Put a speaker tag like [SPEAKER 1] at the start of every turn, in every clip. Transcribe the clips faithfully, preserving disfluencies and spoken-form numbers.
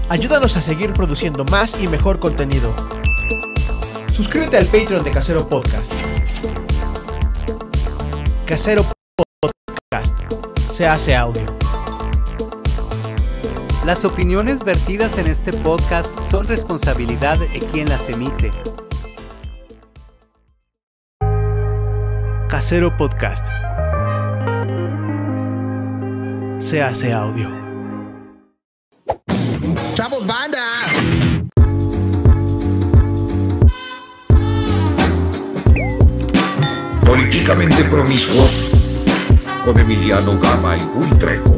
[SPEAKER 1] Ayúdanos a seguir produciendo más y mejor contenido. Suscríbete al Patreon de Casero Podcast. Casero Podcast. Se hace audio.
[SPEAKER 2] Las opiniones vertidas en este podcast son responsabilidad de quien las emite.
[SPEAKER 1] Casero Podcast. Se hace audio.
[SPEAKER 3] ¡Chavos, banda!
[SPEAKER 4] Políticamente promiscuo con Emiliano Gama y Gui Trejo.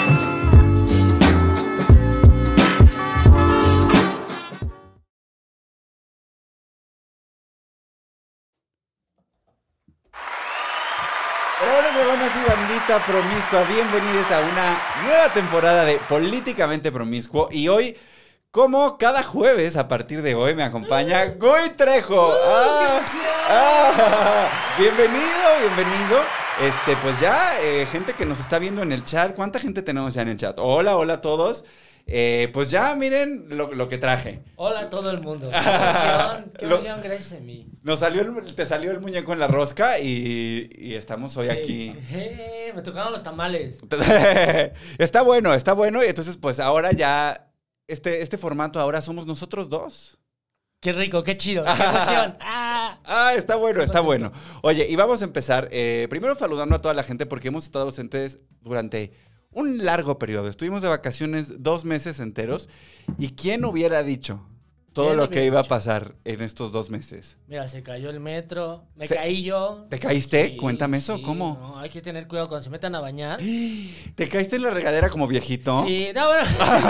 [SPEAKER 5] Hola, dragonas y bandita promiscua, bienvenidos a una nueva temporada de Políticamente Promiscuo. Y hoy, como cada jueves, a partir de hoy, me acompaña Gui Trejo. ¡Ah! ¡Ah! Bienvenido, bienvenido. Este, pues ya, eh, gente que nos está viendo en el chat. ¿Cuánta gente tenemos ya en el chat? Hola, hola a todos. Eh, pues ya, miren lo, lo que traje.
[SPEAKER 6] Hola a todo el mundo. Qué emoción, qué emoción, gracias a mí.
[SPEAKER 5] Nos salió el, te salió el muñeco en la rosca y, y estamos hoy
[SPEAKER 6] Sí.
[SPEAKER 5] aquí.
[SPEAKER 6] Eh, me tocaron los tamales.
[SPEAKER 5] Está bueno, está bueno. Y entonces, pues ahora ya, este, este formato ahora somos nosotros dos.
[SPEAKER 6] Qué rico, qué chido, qué emoción. Ah.
[SPEAKER 5] Ah, está bueno, está bueno. Oye, y vamos a empezar. Eh, primero saludando a toda la gente porque hemos estado ausentes durante un largo periodo. Estuvimos de vacaciones dos meses enteros. ¿Y quién hubiera dicho todo
[SPEAKER 6] ¿Quién
[SPEAKER 5] lo que
[SPEAKER 6] hubiera
[SPEAKER 5] iba a
[SPEAKER 6] dicho?
[SPEAKER 5] pasar en estos dos meses?
[SPEAKER 6] Mira, se cayó el metro, me
[SPEAKER 5] Se-
[SPEAKER 6] caí yo.
[SPEAKER 5] ¿Te caíste?
[SPEAKER 6] Sí,
[SPEAKER 5] Cuéntame eso,
[SPEAKER 6] sí,
[SPEAKER 5] ¿cómo?
[SPEAKER 6] No, hay que tener cuidado cuando se metan a bañar.
[SPEAKER 5] ¿Te caíste en la regadera como viejito?
[SPEAKER 6] Sí, no, bueno.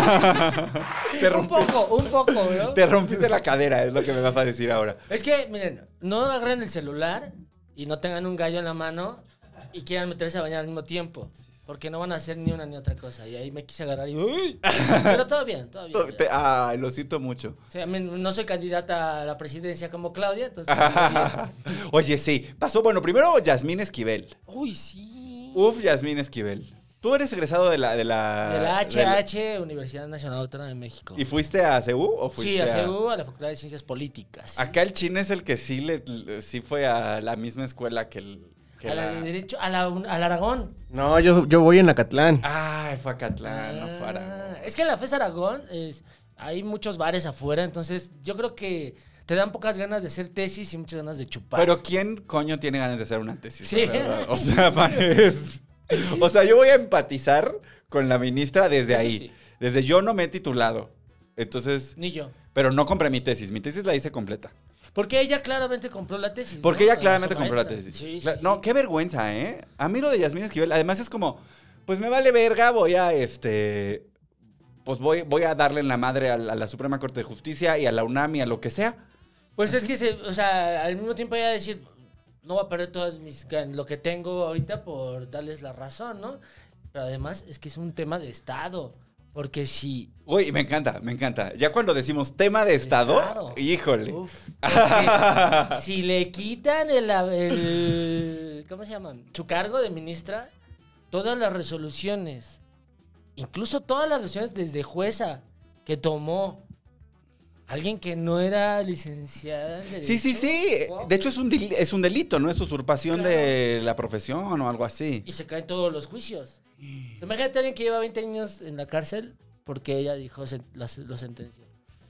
[SPEAKER 5] Te
[SPEAKER 6] un
[SPEAKER 5] rompí-
[SPEAKER 6] poco, un poco, ¿no?
[SPEAKER 5] Te rompiste la cadera, es lo que me vas a decir ahora.
[SPEAKER 6] Es que, miren, no agarren el celular y no tengan un gallo en la mano y quieran meterse a bañar al mismo tiempo. Porque no van a hacer ni una ni otra cosa. Y ahí me quise agarrar y... ¡Uy! Pero todo bien, todo bien.
[SPEAKER 5] Te- Ay, lo siento mucho.
[SPEAKER 6] O sea, a mí no soy candidata a la presidencia como Claudia, entonces...
[SPEAKER 5] Oye, sí. Pasó, bueno, primero Yasmín Esquivel.
[SPEAKER 6] Uy, sí.
[SPEAKER 5] Uf, Yasmín Esquivel. Tú eres egresado de la... De la,
[SPEAKER 6] De la
[SPEAKER 5] de la-
[SPEAKER 6] H H, Universidad Nacional Autónoma de México.
[SPEAKER 5] ¿Y fuiste a C U o fuiste
[SPEAKER 6] Sí, a C U, a la Facultad de Ciencias Políticas.
[SPEAKER 5] Acá el chin es el que sí, le, le- sí fue a la misma escuela que el... Que
[SPEAKER 6] A la
[SPEAKER 5] la...
[SPEAKER 6] de Derecho, a la, al Aragón.
[SPEAKER 1] No, yo, yo voy en Acatlán.
[SPEAKER 5] Ay, fue a Catlán, no fue a Aragón.
[SPEAKER 6] Ah, es que en la FES Aragón es, hay muchos bares afuera, entonces yo creo que te dan pocas ganas de hacer tesis y muchas ganas de chupar.
[SPEAKER 5] Pero ¿quién coño tiene ganas de hacer una tesis?
[SPEAKER 6] Sí.
[SPEAKER 5] la verdad? O sea, es- o sea, yo voy a empatizar con la ministra desde
[SPEAKER 6] Eso
[SPEAKER 5] ahí.
[SPEAKER 6] sí.
[SPEAKER 5] Desde yo no me he titulado. Entonces,
[SPEAKER 6] Ni yo.
[SPEAKER 5] pero no compré mi tesis. Mi tesis la hice completa.
[SPEAKER 6] Porque ella claramente compró la tesis.
[SPEAKER 5] Porque
[SPEAKER 6] ¿no?
[SPEAKER 5] ella claramente
[SPEAKER 6] Su
[SPEAKER 5] compró la
[SPEAKER 6] maestra.
[SPEAKER 5] tesis.
[SPEAKER 6] Sí, sí,
[SPEAKER 5] Cla-
[SPEAKER 6] sí.
[SPEAKER 5] No, qué vergüenza, ¿eh? A mí lo de Yasmín Esquivel, además es como, pues me vale verga, voy a, este, pues voy, voy a darle en la madre a la, a la Suprema Corte de Justicia y a la UNAM y a lo que sea.
[SPEAKER 6] Pues es que, se, o sea, al mismo tiempo ella decir, no voy a perder todas mis gan- lo que tengo ahorita por darles la razón, ¿no? Pero además es que es un tema de Estado. Porque si...
[SPEAKER 5] Uy, me encanta, me encanta. Ya cuando decimos tema de Estado,
[SPEAKER 6] Estado.
[SPEAKER 5] híjole.
[SPEAKER 6] Uf, porque si le quitan el, el... ¿Cómo se llama? Su cargo de ministra, todas las resoluciones, incluso todas las resoluciones desde jueza que tomó alguien que no era licenciada en
[SPEAKER 5] Sí, sí,
[SPEAKER 6] Derecho,
[SPEAKER 5] sí.
[SPEAKER 6] wow,
[SPEAKER 5] De hecho, es un, dil- es un delito, ¿no? Es usurpación
[SPEAKER 6] Claro.
[SPEAKER 5] de la profesión o algo así.
[SPEAKER 6] y se caen todos los juicios. O sea, imagínate a alguien que lleva veinte años en la cárcel porque ella dijo, sen- la- lo sentenció.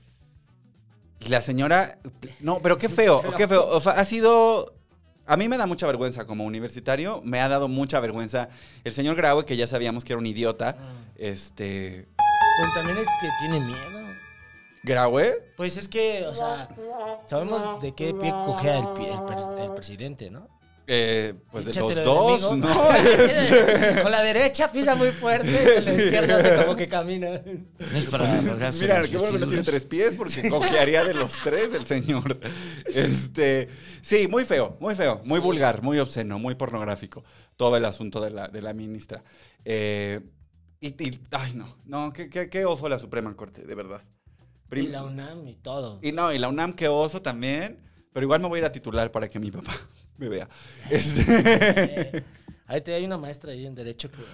[SPEAKER 5] Y la señora... No, pero qué feo, qué feo. O sea, ha sido... A mí me da mucha vergüenza como universitario. Me ha dado mucha vergüenza el señor Graue, que ya sabíamos que era un idiota.
[SPEAKER 6] Ah.
[SPEAKER 5] Este...
[SPEAKER 6] Pero también es que tiene miedo.
[SPEAKER 5] ¿Graue?
[SPEAKER 6] Pues es que, o sea, sabemos de qué pie cojea el, pie- el, pres- el presidente, ¿no?
[SPEAKER 5] Eh, pues de
[SPEAKER 6] Échatelo
[SPEAKER 5] los dos,
[SPEAKER 6] enemigo.
[SPEAKER 5] ¿no? Este-
[SPEAKER 6] Con la derecha pisa muy fuerte, con la izquierda hace como que camina.
[SPEAKER 3] Es para arreglarse
[SPEAKER 5] Mira,
[SPEAKER 3] las
[SPEAKER 5] qué bueno que no tiene
[SPEAKER 3] vestiduras.
[SPEAKER 5] tres pies porque cojearía de los tres el señor. Este, sí, muy feo, muy feo, muy
[SPEAKER 6] Sí.
[SPEAKER 5] vulgar, muy obsceno, muy pornográfico. Todo el asunto de la, de la ministra. Eh, y, y- ay, no, no, qué, qué, qué oso la Suprema Corte, de verdad. Prim-
[SPEAKER 6] Y la UNAM y todo.
[SPEAKER 5] y no, y la UNAM, qué oso también. Pero igual me voy a ir a titular para que mi papá me vea. Este,
[SPEAKER 6] Eh, Ahí te hay una maestra ahí en Derecho que...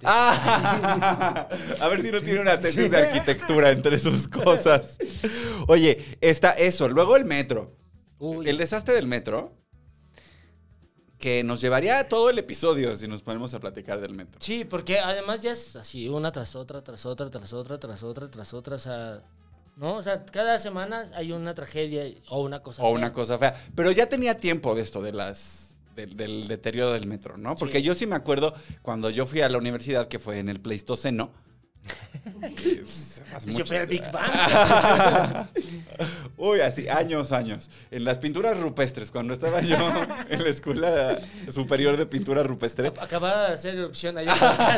[SPEAKER 5] Ah, a ver si no tiene una tesis de arquitectura entre sus cosas. Oye, está eso. Luego el metro.
[SPEAKER 6] Uy.
[SPEAKER 5] El desastre del metro, que nos llevaría todo el episodio si nos ponemos a platicar del metro.
[SPEAKER 6] Sí, porque además ya es así, una tras otra, tras otra, tras otra, tras otra, tras otra, o sea... ¿No? O sea, cada semana hay una tragedia o una cosa
[SPEAKER 5] O
[SPEAKER 6] fea.
[SPEAKER 5] una cosa fea. Pero ya tenía tiempo de esto, de las... Del, del deterioro del metro, ¿no? Porque
[SPEAKER 6] Sí.
[SPEAKER 5] yo sí me acuerdo cuando yo fui a la universidad, que fue en el Pleistoceno. que es hace
[SPEAKER 6] Yo
[SPEAKER 5] mucho-
[SPEAKER 6] fui al Big Bang.
[SPEAKER 5] Uy, así, años, años. En las pinturas rupestres, cuando estaba yo en la Escuela Superior de Pintura Rupestre.
[SPEAKER 6] Acababa de hacer erupción ahí.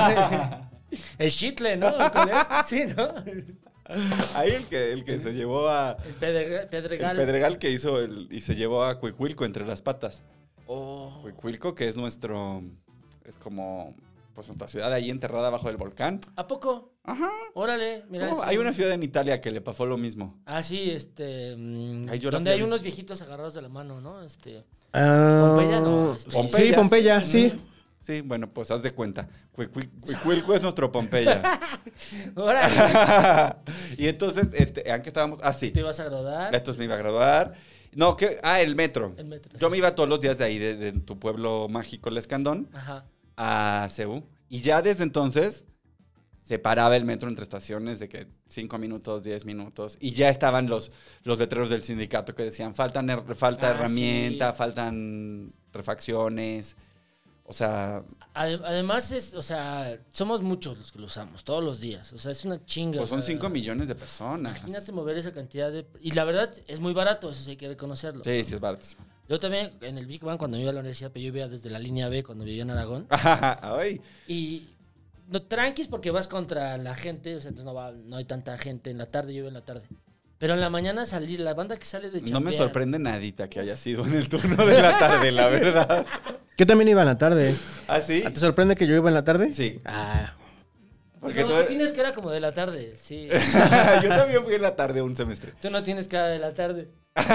[SPEAKER 6] El Chitle, ¿no? ¿Cuál es? Sí, ¿no?
[SPEAKER 5] Ahí el que, el que se llevó a...
[SPEAKER 6] El Pedre- Pedregal.
[SPEAKER 5] El Pedregal que hizo el, y se llevó a Cuicuilco entre las patas.
[SPEAKER 6] Oh.
[SPEAKER 5] Cuicuilco, que es nuestro... Es como... Pues nuestra ciudad ahí enterrada bajo el volcán.
[SPEAKER 6] ¿A poco?
[SPEAKER 5] Ajá.
[SPEAKER 6] Órale, mira.
[SPEAKER 5] No,
[SPEAKER 6] eso.
[SPEAKER 5] hay una ciudad en Italia que le pasó lo mismo.
[SPEAKER 6] Ah, sí, este... mm,
[SPEAKER 5] Ay, yo la
[SPEAKER 6] donde
[SPEAKER 5] fui a
[SPEAKER 6] hay
[SPEAKER 5] vis-
[SPEAKER 6] unos viejitos agarrados de la mano, ¿no? Este...
[SPEAKER 1] Ah,
[SPEAKER 6] Pompeya no, este-
[SPEAKER 1] Sí, Pompeya, sí.
[SPEAKER 5] Sí, bueno, pues haz de cuenta. Cuicui- Cuicuilco es nuestro Pompeya.
[SPEAKER 6] Órale.
[SPEAKER 5] Y entonces, este, ¿a qué estábamos? Ah, sí.
[SPEAKER 6] Te ibas a graduar.
[SPEAKER 5] Entonces me iba a graduar. No, ¿qué? Ah, el metro.
[SPEAKER 6] El metro,
[SPEAKER 5] Yo
[SPEAKER 6] sí.
[SPEAKER 5] me iba todos los días de ahí, de, de tu pueblo mágico, El Escandón,
[SPEAKER 6] Ajá.
[SPEAKER 5] a Ceú. Y ya desde entonces se paraba el metro entre estaciones de que cinco minutos, diez minutos. Y ya estaban los, los letreros del sindicato que decían, faltan her- falta
[SPEAKER 6] Ah,
[SPEAKER 5] herramienta,
[SPEAKER 6] sí.
[SPEAKER 5] faltan refacciones. O sea,
[SPEAKER 6] Ade- Además, es, o sea, somos muchos los que lo usamos todos los días. O sea, es una chinga.
[SPEAKER 5] pues son
[SPEAKER 6] o sea,
[SPEAKER 5] cinco millones de personas.
[SPEAKER 6] Imagínate mover esa cantidad de... Y la verdad, es muy barato, eso sí hay que reconocerlo.
[SPEAKER 5] Sí, sí, es baratísimo.
[SPEAKER 6] Yo también, en el Big Bang, cuando iba a la universidad, pero yo iba desde la línea B, cuando vivía en Aragón.
[SPEAKER 5] Ay,
[SPEAKER 6] Y no tranquis porque vas contra la gente, o sea, entonces no, va, no hay tanta gente en la tarde, yo iba en la tarde. Pero en la mañana salir, la banda que sale de
[SPEAKER 5] no me
[SPEAKER 6] chambear-
[SPEAKER 5] sorprende nadita que haya sido en el turno de la tarde, la verdad.
[SPEAKER 1] Yo también iba en la tarde.
[SPEAKER 5] ¿Ah, sí?
[SPEAKER 1] ¿Te sorprende que yo iba en la tarde?
[SPEAKER 5] Sí.
[SPEAKER 1] Ah,
[SPEAKER 5] Porque
[SPEAKER 6] no,
[SPEAKER 5] tú
[SPEAKER 6] tú
[SPEAKER 5] eres-
[SPEAKER 6] tienes cara como de la tarde, sí.
[SPEAKER 5] Yo también fui en la tarde un semestre.
[SPEAKER 6] Tú no tienes cara de la tarde.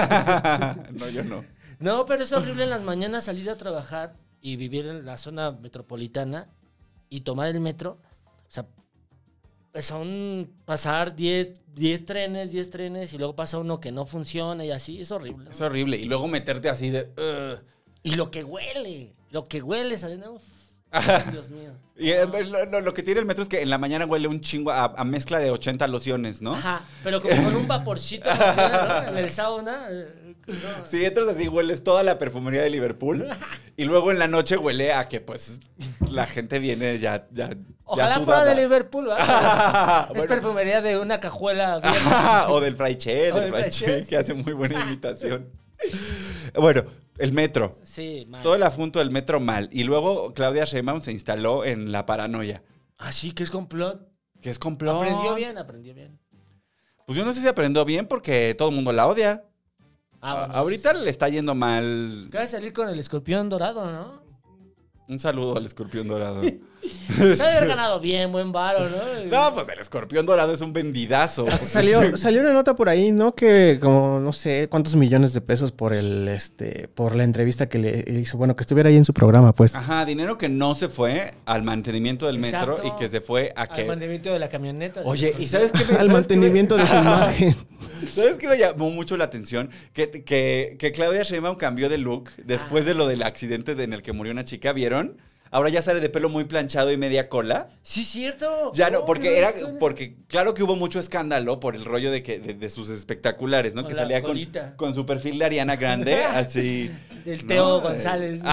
[SPEAKER 5] No, yo no.
[SPEAKER 6] No, pero es horrible en las mañanas salir a trabajar y vivir en la zona metropolitana y tomar el metro. O sea, pues son pasar diez trenes, diez trenes y luego pasa uno que no funciona y así. Es horrible.
[SPEAKER 5] Es horrible. Y luego meterte así de... "Ugh".
[SPEAKER 6] Y lo que huele, lo que huele saliendo. Uf, Dios mío.
[SPEAKER 5] Y eh, lo, lo- lo que tiene el metro es que en la mañana huele un chingo a, a mezcla de ochenta lociones, ¿no?
[SPEAKER 6] Ajá, pero como con un vaporcito ¿no? En el sauna. eh, no.
[SPEAKER 5] Si entras así, hueles toda la perfumería de Liverpool. Y luego en la noche huele a que, pues, la gente viene ya, ya, ya
[SPEAKER 6] Ojalá
[SPEAKER 5] sudada.
[SPEAKER 6] fuera de Liverpool, ¿verdad? Es
[SPEAKER 5] Bueno.
[SPEAKER 6] perfumería de una cajuela. bien-
[SPEAKER 5] o del Fraiche,
[SPEAKER 6] O
[SPEAKER 5] del
[SPEAKER 6] del
[SPEAKER 5] Fraiche,
[SPEAKER 6] Fraiche.
[SPEAKER 5] que hace muy buena imitación. Bueno, el metro.
[SPEAKER 6] Sí, mal.
[SPEAKER 5] Todo el asunto del metro mal. Y luego Claudia Sheinbaum se instaló en la paranoia.
[SPEAKER 6] Ah, sí, que es complot.
[SPEAKER 5] Que es complot.
[SPEAKER 6] Aprendió bien, aprendió bien.
[SPEAKER 5] Pues yo no sé si aprendió bien porque todo el mundo la odia.
[SPEAKER 6] Ah,
[SPEAKER 5] A-
[SPEAKER 6] bueno,
[SPEAKER 5] Ahorita
[SPEAKER 6] sí,
[SPEAKER 5] le está yendo mal.
[SPEAKER 6] sí. Acaba de salir con el escorpión dorado, ¿no?
[SPEAKER 5] Un saludo al escorpión dorado.
[SPEAKER 6] Se ha haber ganado bien, buen varo, ¿no?
[SPEAKER 5] No, pues el escorpión dorado es un vendidazo.
[SPEAKER 1] hasta salió, salió una nota por ahí, ¿no? Que como no sé cuántos millones de pesos por el este por la entrevista que le hizo, bueno, que estuviera ahí en su programa, pues.
[SPEAKER 5] Ajá, dinero que no se fue al mantenimiento del metro
[SPEAKER 6] Exacto.
[SPEAKER 5] y que se fue a
[SPEAKER 6] Al
[SPEAKER 5] que...
[SPEAKER 6] mantenimiento de la camioneta. del
[SPEAKER 5] Oye, ¿y
[SPEAKER 6] escorpión.
[SPEAKER 5] sabes qué? me-
[SPEAKER 1] Al
[SPEAKER 5] ¿sabes qué me-
[SPEAKER 1] mantenimiento de su imagen.
[SPEAKER 5] ¿Sabes qué me llamó mucho la atención? Que, que, que Claudia Sheinbaum cambió de look después de lo del accidente de- en el que murió una chica, ¿vieron? Ahora ya sale de pelo muy planchado y media cola.
[SPEAKER 6] Sí, cierto.
[SPEAKER 5] Ya no,
[SPEAKER 6] No,
[SPEAKER 5] porque
[SPEAKER 6] no,
[SPEAKER 5] era,
[SPEAKER 6] no, no.
[SPEAKER 5] porque claro que hubo mucho escándalo por el rollo de que de, de sus espectaculares, ¿no?
[SPEAKER 6] Con
[SPEAKER 5] Que
[SPEAKER 6] la
[SPEAKER 5] salía con,
[SPEAKER 6] colita.
[SPEAKER 5] con su perfil de Ariana Grande, así.
[SPEAKER 6] Del
[SPEAKER 5] ¿no?
[SPEAKER 6] Teo González. ¿no?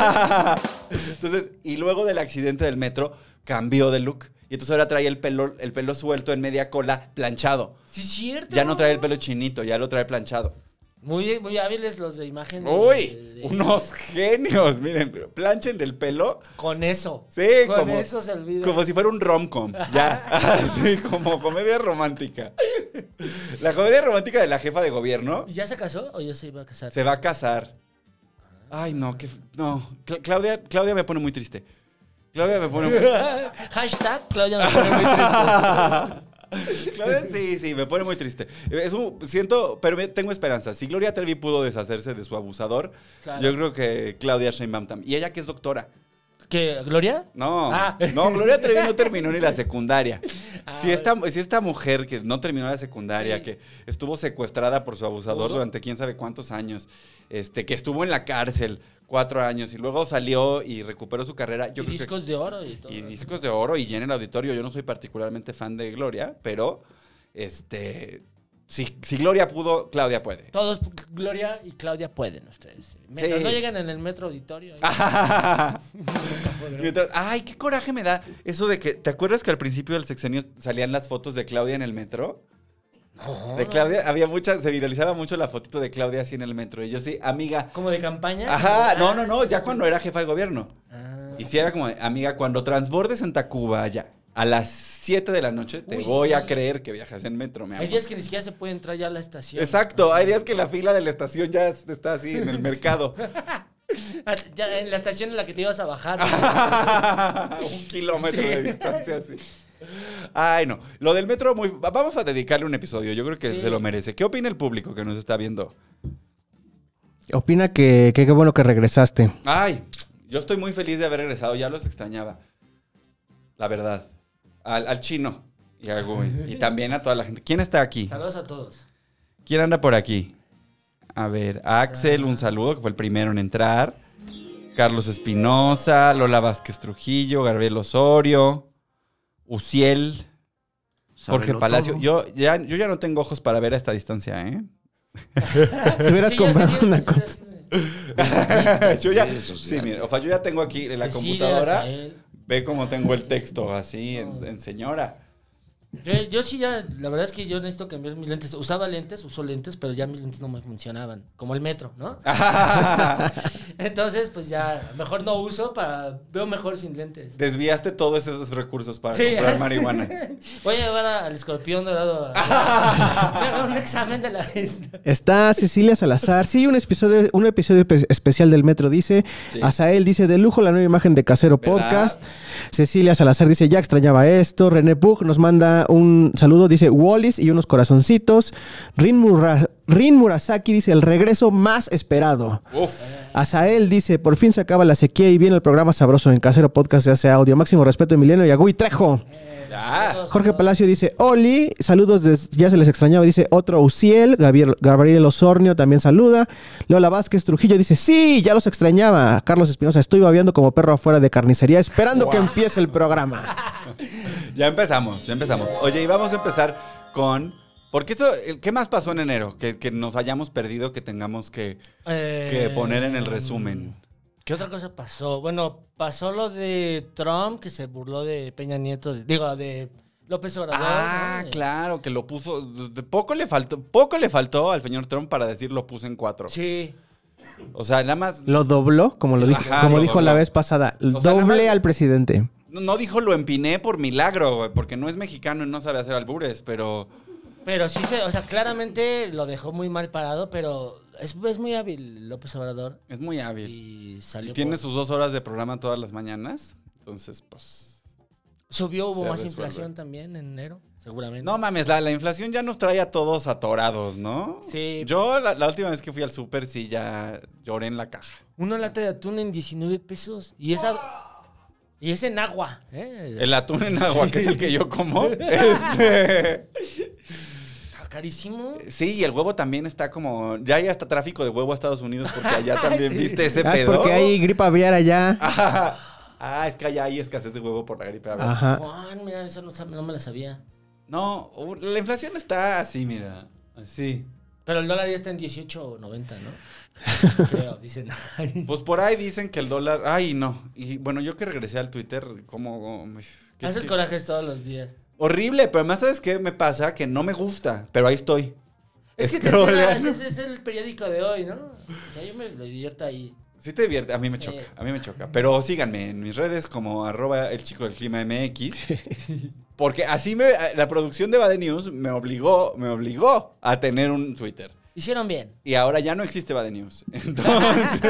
[SPEAKER 5] Entonces, y luego del accidente del metro, cambió de look. Y entonces ahora trae el pelo, el pelo suelto en media cola, planchado.
[SPEAKER 6] Sí, cierto.
[SPEAKER 5] Ya no trae el pelo chinito, ya lo trae planchado.
[SPEAKER 6] Muy, muy hábiles los de imagen. de-
[SPEAKER 5] ¡Uy!
[SPEAKER 6] de- de-
[SPEAKER 5] Unos genios. Miren, planchen del pelo.
[SPEAKER 6] Con eso.
[SPEAKER 5] Sí,
[SPEAKER 6] Con
[SPEAKER 5] como,
[SPEAKER 6] eso se olvida.
[SPEAKER 5] como si fuera un rom-com. Ya. Así, como comedia romántica. La comedia romántica de la jefa de gobierno
[SPEAKER 6] ¿Ya se casó o ya se iba a casar?
[SPEAKER 5] se va a casar. Ay, no, que no. Cla- Claudia, Claudia me pone muy triste. Claudia me pone muy
[SPEAKER 6] Hashtag Claudia me pone muy triste.
[SPEAKER 5] Claudia, sí, sí, me pone muy triste. Es un, siento, pero me- tengo esperanza. Si Gloria Trevi pudo deshacerse de su abusador,
[SPEAKER 6] Claro.
[SPEAKER 5] yo creo que Claudia Sheinbaum también. Y ella que es doctora.
[SPEAKER 6] ¿Qué? ¿Gloria?
[SPEAKER 5] No,
[SPEAKER 6] Ah.
[SPEAKER 5] no, Gloria Trevi no terminó ni la secundaria.
[SPEAKER 6] Ah,
[SPEAKER 5] Si esta, si esta mujer que no terminó la secundaria,
[SPEAKER 6] Sí.
[SPEAKER 5] que estuvo secuestrada por su abusador
[SPEAKER 6] ¿Todo?
[SPEAKER 5] durante quién sabe cuántos años, este, que estuvo en la cárcel cuatro años y luego salió y recuperó su carrera. Yo
[SPEAKER 6] y
[SPEAKER 5] creo
[SPEAKER 6] discos
[SPEAKER 5] que,
[SPEAKER 6] de oro y todo.
[SPEAKER 5] y discos de oro y llena el auditorio. Yo no soy particularmente fan de Gloria, pero este, si, si Gloria pudo, Claudia puede.
[SPEAKER 6] Todos, Gloria y Claudia pueden ustedes. Mientras
[SPEAKER 5] Sí.
[SPEAKER 6] no llegan en el metro auditorio. ahí-
[SPEAKER 5] Mientras- ay, qué coraje me da eso de que, ¿te acuerdas que al principio del sexenio salían las fotos de Claudia en el metro?
[SPEAKER 6] No,
[SPEAKER 5] De
[SPEAKER 6] no.
[SPEAKER 5] Claudia, había muchas, se viralizaba mucho la fotito de Claudia así en el metro. Y yo sí, amiga.
[SPEAKER 6] ¿Como de campaña?
[SPEAKER 5] Ajá,
[SPEAKER 6] Ah,
[SPEAKER 5] no, no, no, ya cuando era jefa de gobierno.
[SPEAKER 6] Ah.
[SPEAKER 5] Y sí era como, amiga, cuando transbordes en Tacuba ya, a las siete de la noche, te
[SPEAKER 6] Uy,
[SPEAKER 5] voy
[SPEAKER 6] sí.
[SPEAKER 5] a creer que viajas en metro, mi amor.
[SPEAKER 6] Hay días que ni siquiera se puede entrar ya a la estación.
[SPEAKER 5] Exacto,
[SPEAKER 6] Así.
[SPEAKER 5] hay días que la fila de la estación ya está así en el mercado.
[SPEAKER 6] Ah, ya en la estación en la que te ibas a bajar.
[SPEAKER 5] Un kilómetro
[SPEAKER 6] Sí.
[SPEAKER 5] de distancia, así. Ay, no. Lo del metro, muy... vamos a dedicarle un episodio. Yo creo que
[SPEAKER 6] Sí.
[SPEAKER 5] se lo merece. ¿Qué opina el público que nos está viendo?
[SPEAKER 1] Opina que que qué bueno que regresaste.
[SPEAKER 5] Ay, yo estoy muy feliz de haber regresado. Ya los extrañaba. La verdad. Al, al chino y a Gui. Y también a toda la gente. ¿Quién está aquí?
[SPEAKER 6] Saludos a todos.
[SPEAKER 5] ¿Quién anda por aquí? A ver, Axel, un saludo, que fue el primero en entrar. Carlos Espinosa, Lola Vázquez Trujillo, Gabriel Osorio, Uciel, Jorge
[SPEAKER 3] Sábelo
[SPEAKER 5] Palacio.
[SPEAKER 3] todo.
[SPEAKER 5] Yo ya, yo ya no tengo ojos para ver a esta distancia, ¿eh?
[SPEAKER 1] Te hubieras
[SPEAKER 6] Sí, ya
[SPEAKER 1] comprado
[SPEAKER 6] tenías
[SPEAKER 1] una
[SPEAKER 6] así,
[SPEAKER 1] cosa.
[SPEAKER 6] así de-
[SPEAKER 5] yo ya,
[SPEAKER 3] redes
[SPEAKER 5] sí,
[SPEAKER 3] sociales.
[SPEAKER 5] mira, o sea, yo ya tengo aquí en la
[SPEAKER 6] Cecilia,
[SPEAKER 5] computadora,
[SPEAKER 6] Azael.
[SPEAKER 5] ve cómo tengo el texto así en, en señora.
[SPEAKER 6] Yo, yo sí ya, la verdad es que yo necesito cambiar mis lentes. Usaba lentes, uso lentes, pero ya mis lentes no me funcionaban. Como el metro, ¿no? Entonces, pues ya, mejor no uso para... Veo mejor sin lentes.
[SPEAKER 5] Desviaste todos esos recursos para
[SPEAKER 6] Sí.
[SPEAKER 5] comprar marihuana.
[SPEAKER 6] Voy a llevar a- al escorpión dorado a, a hacer un examen de la vista.
[SPEAKER 1] Está Cecilia Salazar. Sí, un episodio, un episodio espe- especial del Metro dice.
[SPEAKER 5] Sí.
[SPEAKER 1] Azael dice, de lujo la nueva imagen de Casero
[SPEAKER 5] ¿Verdad?
[SPEAKER 1] Podcast. Cecilia Salazar dice, ya extrañaba esto. René Pug nos manda un saludo, dice Wallis y unos corazoncitos. Rin, Mura- Rin Murasaki dice, el regreso más esperado.
[SPEAKER 5] Uf.
[SPEAKER 1] Azael dice, por fin se acaba la sequía y viene el programa sabroso en Casero Podcast se hace audio. Máximo respeto, Emiliano y Agui Trejo.
[SPEAKER 5] Ya.
[SPEAKER 1] Jorge Palacio dice, Oli, saludos, des- ya se les extrañaba, dice otro Uciel, Gabriel, Gabriel Osornio también saluda, Lola Vázquez Trujillo dice, sí, ya los extrañaba, Carlos Espinosa, estoy babeando como perro afuera de carnicería, esperando que empiece el programa.
[SPEAKER 5] Ya empezamos, ya empezamos. Oye, y vamos a empezar con... Porque esto, el- ¿qué más pasó en enero? Que, que nos hayamos perdido, que tengamos que,
[SPEAKER 6] Eh,
[SPEAKER 5] que poner en el resumen.
[SPEAKER 6] ¿Qué otra cosa pasó? Bueno, pasó lo de Trump, que se burló de Peña Nieto, de- digo, de López Obrador.
[SPEAKER 5] Ah,
[SPEAKER 6] ¿no? De-
[SPEAKER 5] claro, que lo puso... de poco le faltó, poco le faltó al señor Trump para decir lo puse en cuatro.
[SPEAKER 6] Sí.
[SPEAKER 5] O sea, nada más...
[SPEAKER 1] Lo dobló, como lo dijo,
[SPEAKER 5] Ajá,
[SPEAKER 1] como
[SPEAKER 5] lo
[SPEAKER 1] dijo la
[SPEAKER 5] dobló.
[SPEAKER 1] vez pasada,
[SPEAKER 5] O sea,
[SPEAKER 1] doble
[SPEAKER 5] nada más-
[SPEAKER 1] al presidente.
[SPEAKER 5] No, no dijo lo empiné por milagro, güey, porque no es mexicano y no sabe hacer albures, pero...
[SPEAKER 6] Pero sí, se, o sea, claramente lo dejó muy mal parado, pero es, es muy hábil López Obrador.
[SPEAKER 5] Es muy hábil.
[SPEAKER 6] Y salió
[SPEAKER 5] Y tiene
[SPEAKER 6] por-
[SPEAKER 5] sus dos horas de programa todas las mañanas. Entonces, pues...
[SPEAKER 6] Subió, hubo
[SPEAKER 5] se
[SPEAKER 6] más
[SPEAKER 5] resuelve.
[SPEAKER 6] inflación también en enero, seguramente.
[SPEAKER 5] No mames, la, la inflación ya nos trae a todos atorados, ¿no?
[SPEAKER 6] Sí.
[SPEAKER 5] Yo la, la última vez que fui al súper sí ya lloré en la caja.
[SPEAKER 6] Una lata de atún en diecinueve pesos. Y esa... Y es en agua. ¿eh?
[SPEAKER 5] El atún en agua, que es el que yo como. Este,
[SPEAKER 6] Está carísimo.
[SPEAKER 5] sí, y el huevo también está como... Ya hay hasta tráfico de huevo a Estados Unidos porque allá también
[SPEAKER 6] Sí.
[SPEAKER 5] viste ese
[SPEAKER 1] Ah, es
[SPEAKER 5] pedo.
[SPEAKER 1] porque hay gripa aviar allá.
[SPEAKER 5] Ah, es que allá hay escasez de huevo por la gripe aviar.
[SPEAKER 1] Ajá.
[SPEAKER 6] Juan, mira, eso no, sab- no me la sabía.
[SPEAKER 5] No, uh, la inflación está así, mira. Así.
[SPEAKER 6] Pero el dólar ya está en dieciocho noventa, ¿no? Creo, dicen.
[SPEAKER 5] Pues por ahí dicen que el dólar... Ay, no. Y bueno, yo que regresé al Twitter, como... ¿qué-
[SPEAKER 6] Haces
[SPEAKER 5] qué-
[SPEAKER 6] corajes todos los días.
[SPEAKER 5] Horrible, pero además, ¿sabes qué me pasa? Que no me gusta, pero ahí estoy.
[SPEAKER 6] Es que te
[SPEAKER 5] Scrolleando.
[SPEAKER 6] ese es el periódico de hoy, ¿no? O sea, yo me lo divierto ahí.
[SPEAKER 5] Sí te divierte, a mí me choca,
[SPEAKER 6] Eh.
[SPEAKER 5] a mí me choca. Pero síganme en mis redes como arroba el chico del clima M X. Porque así me, la producción de Bad News me obligó, me obligó a tener un Twitter.
[SPEAKER 6] Hicieron bien.
[SPEAKER 5] Y ahora ya no existe Bad News. Entonces,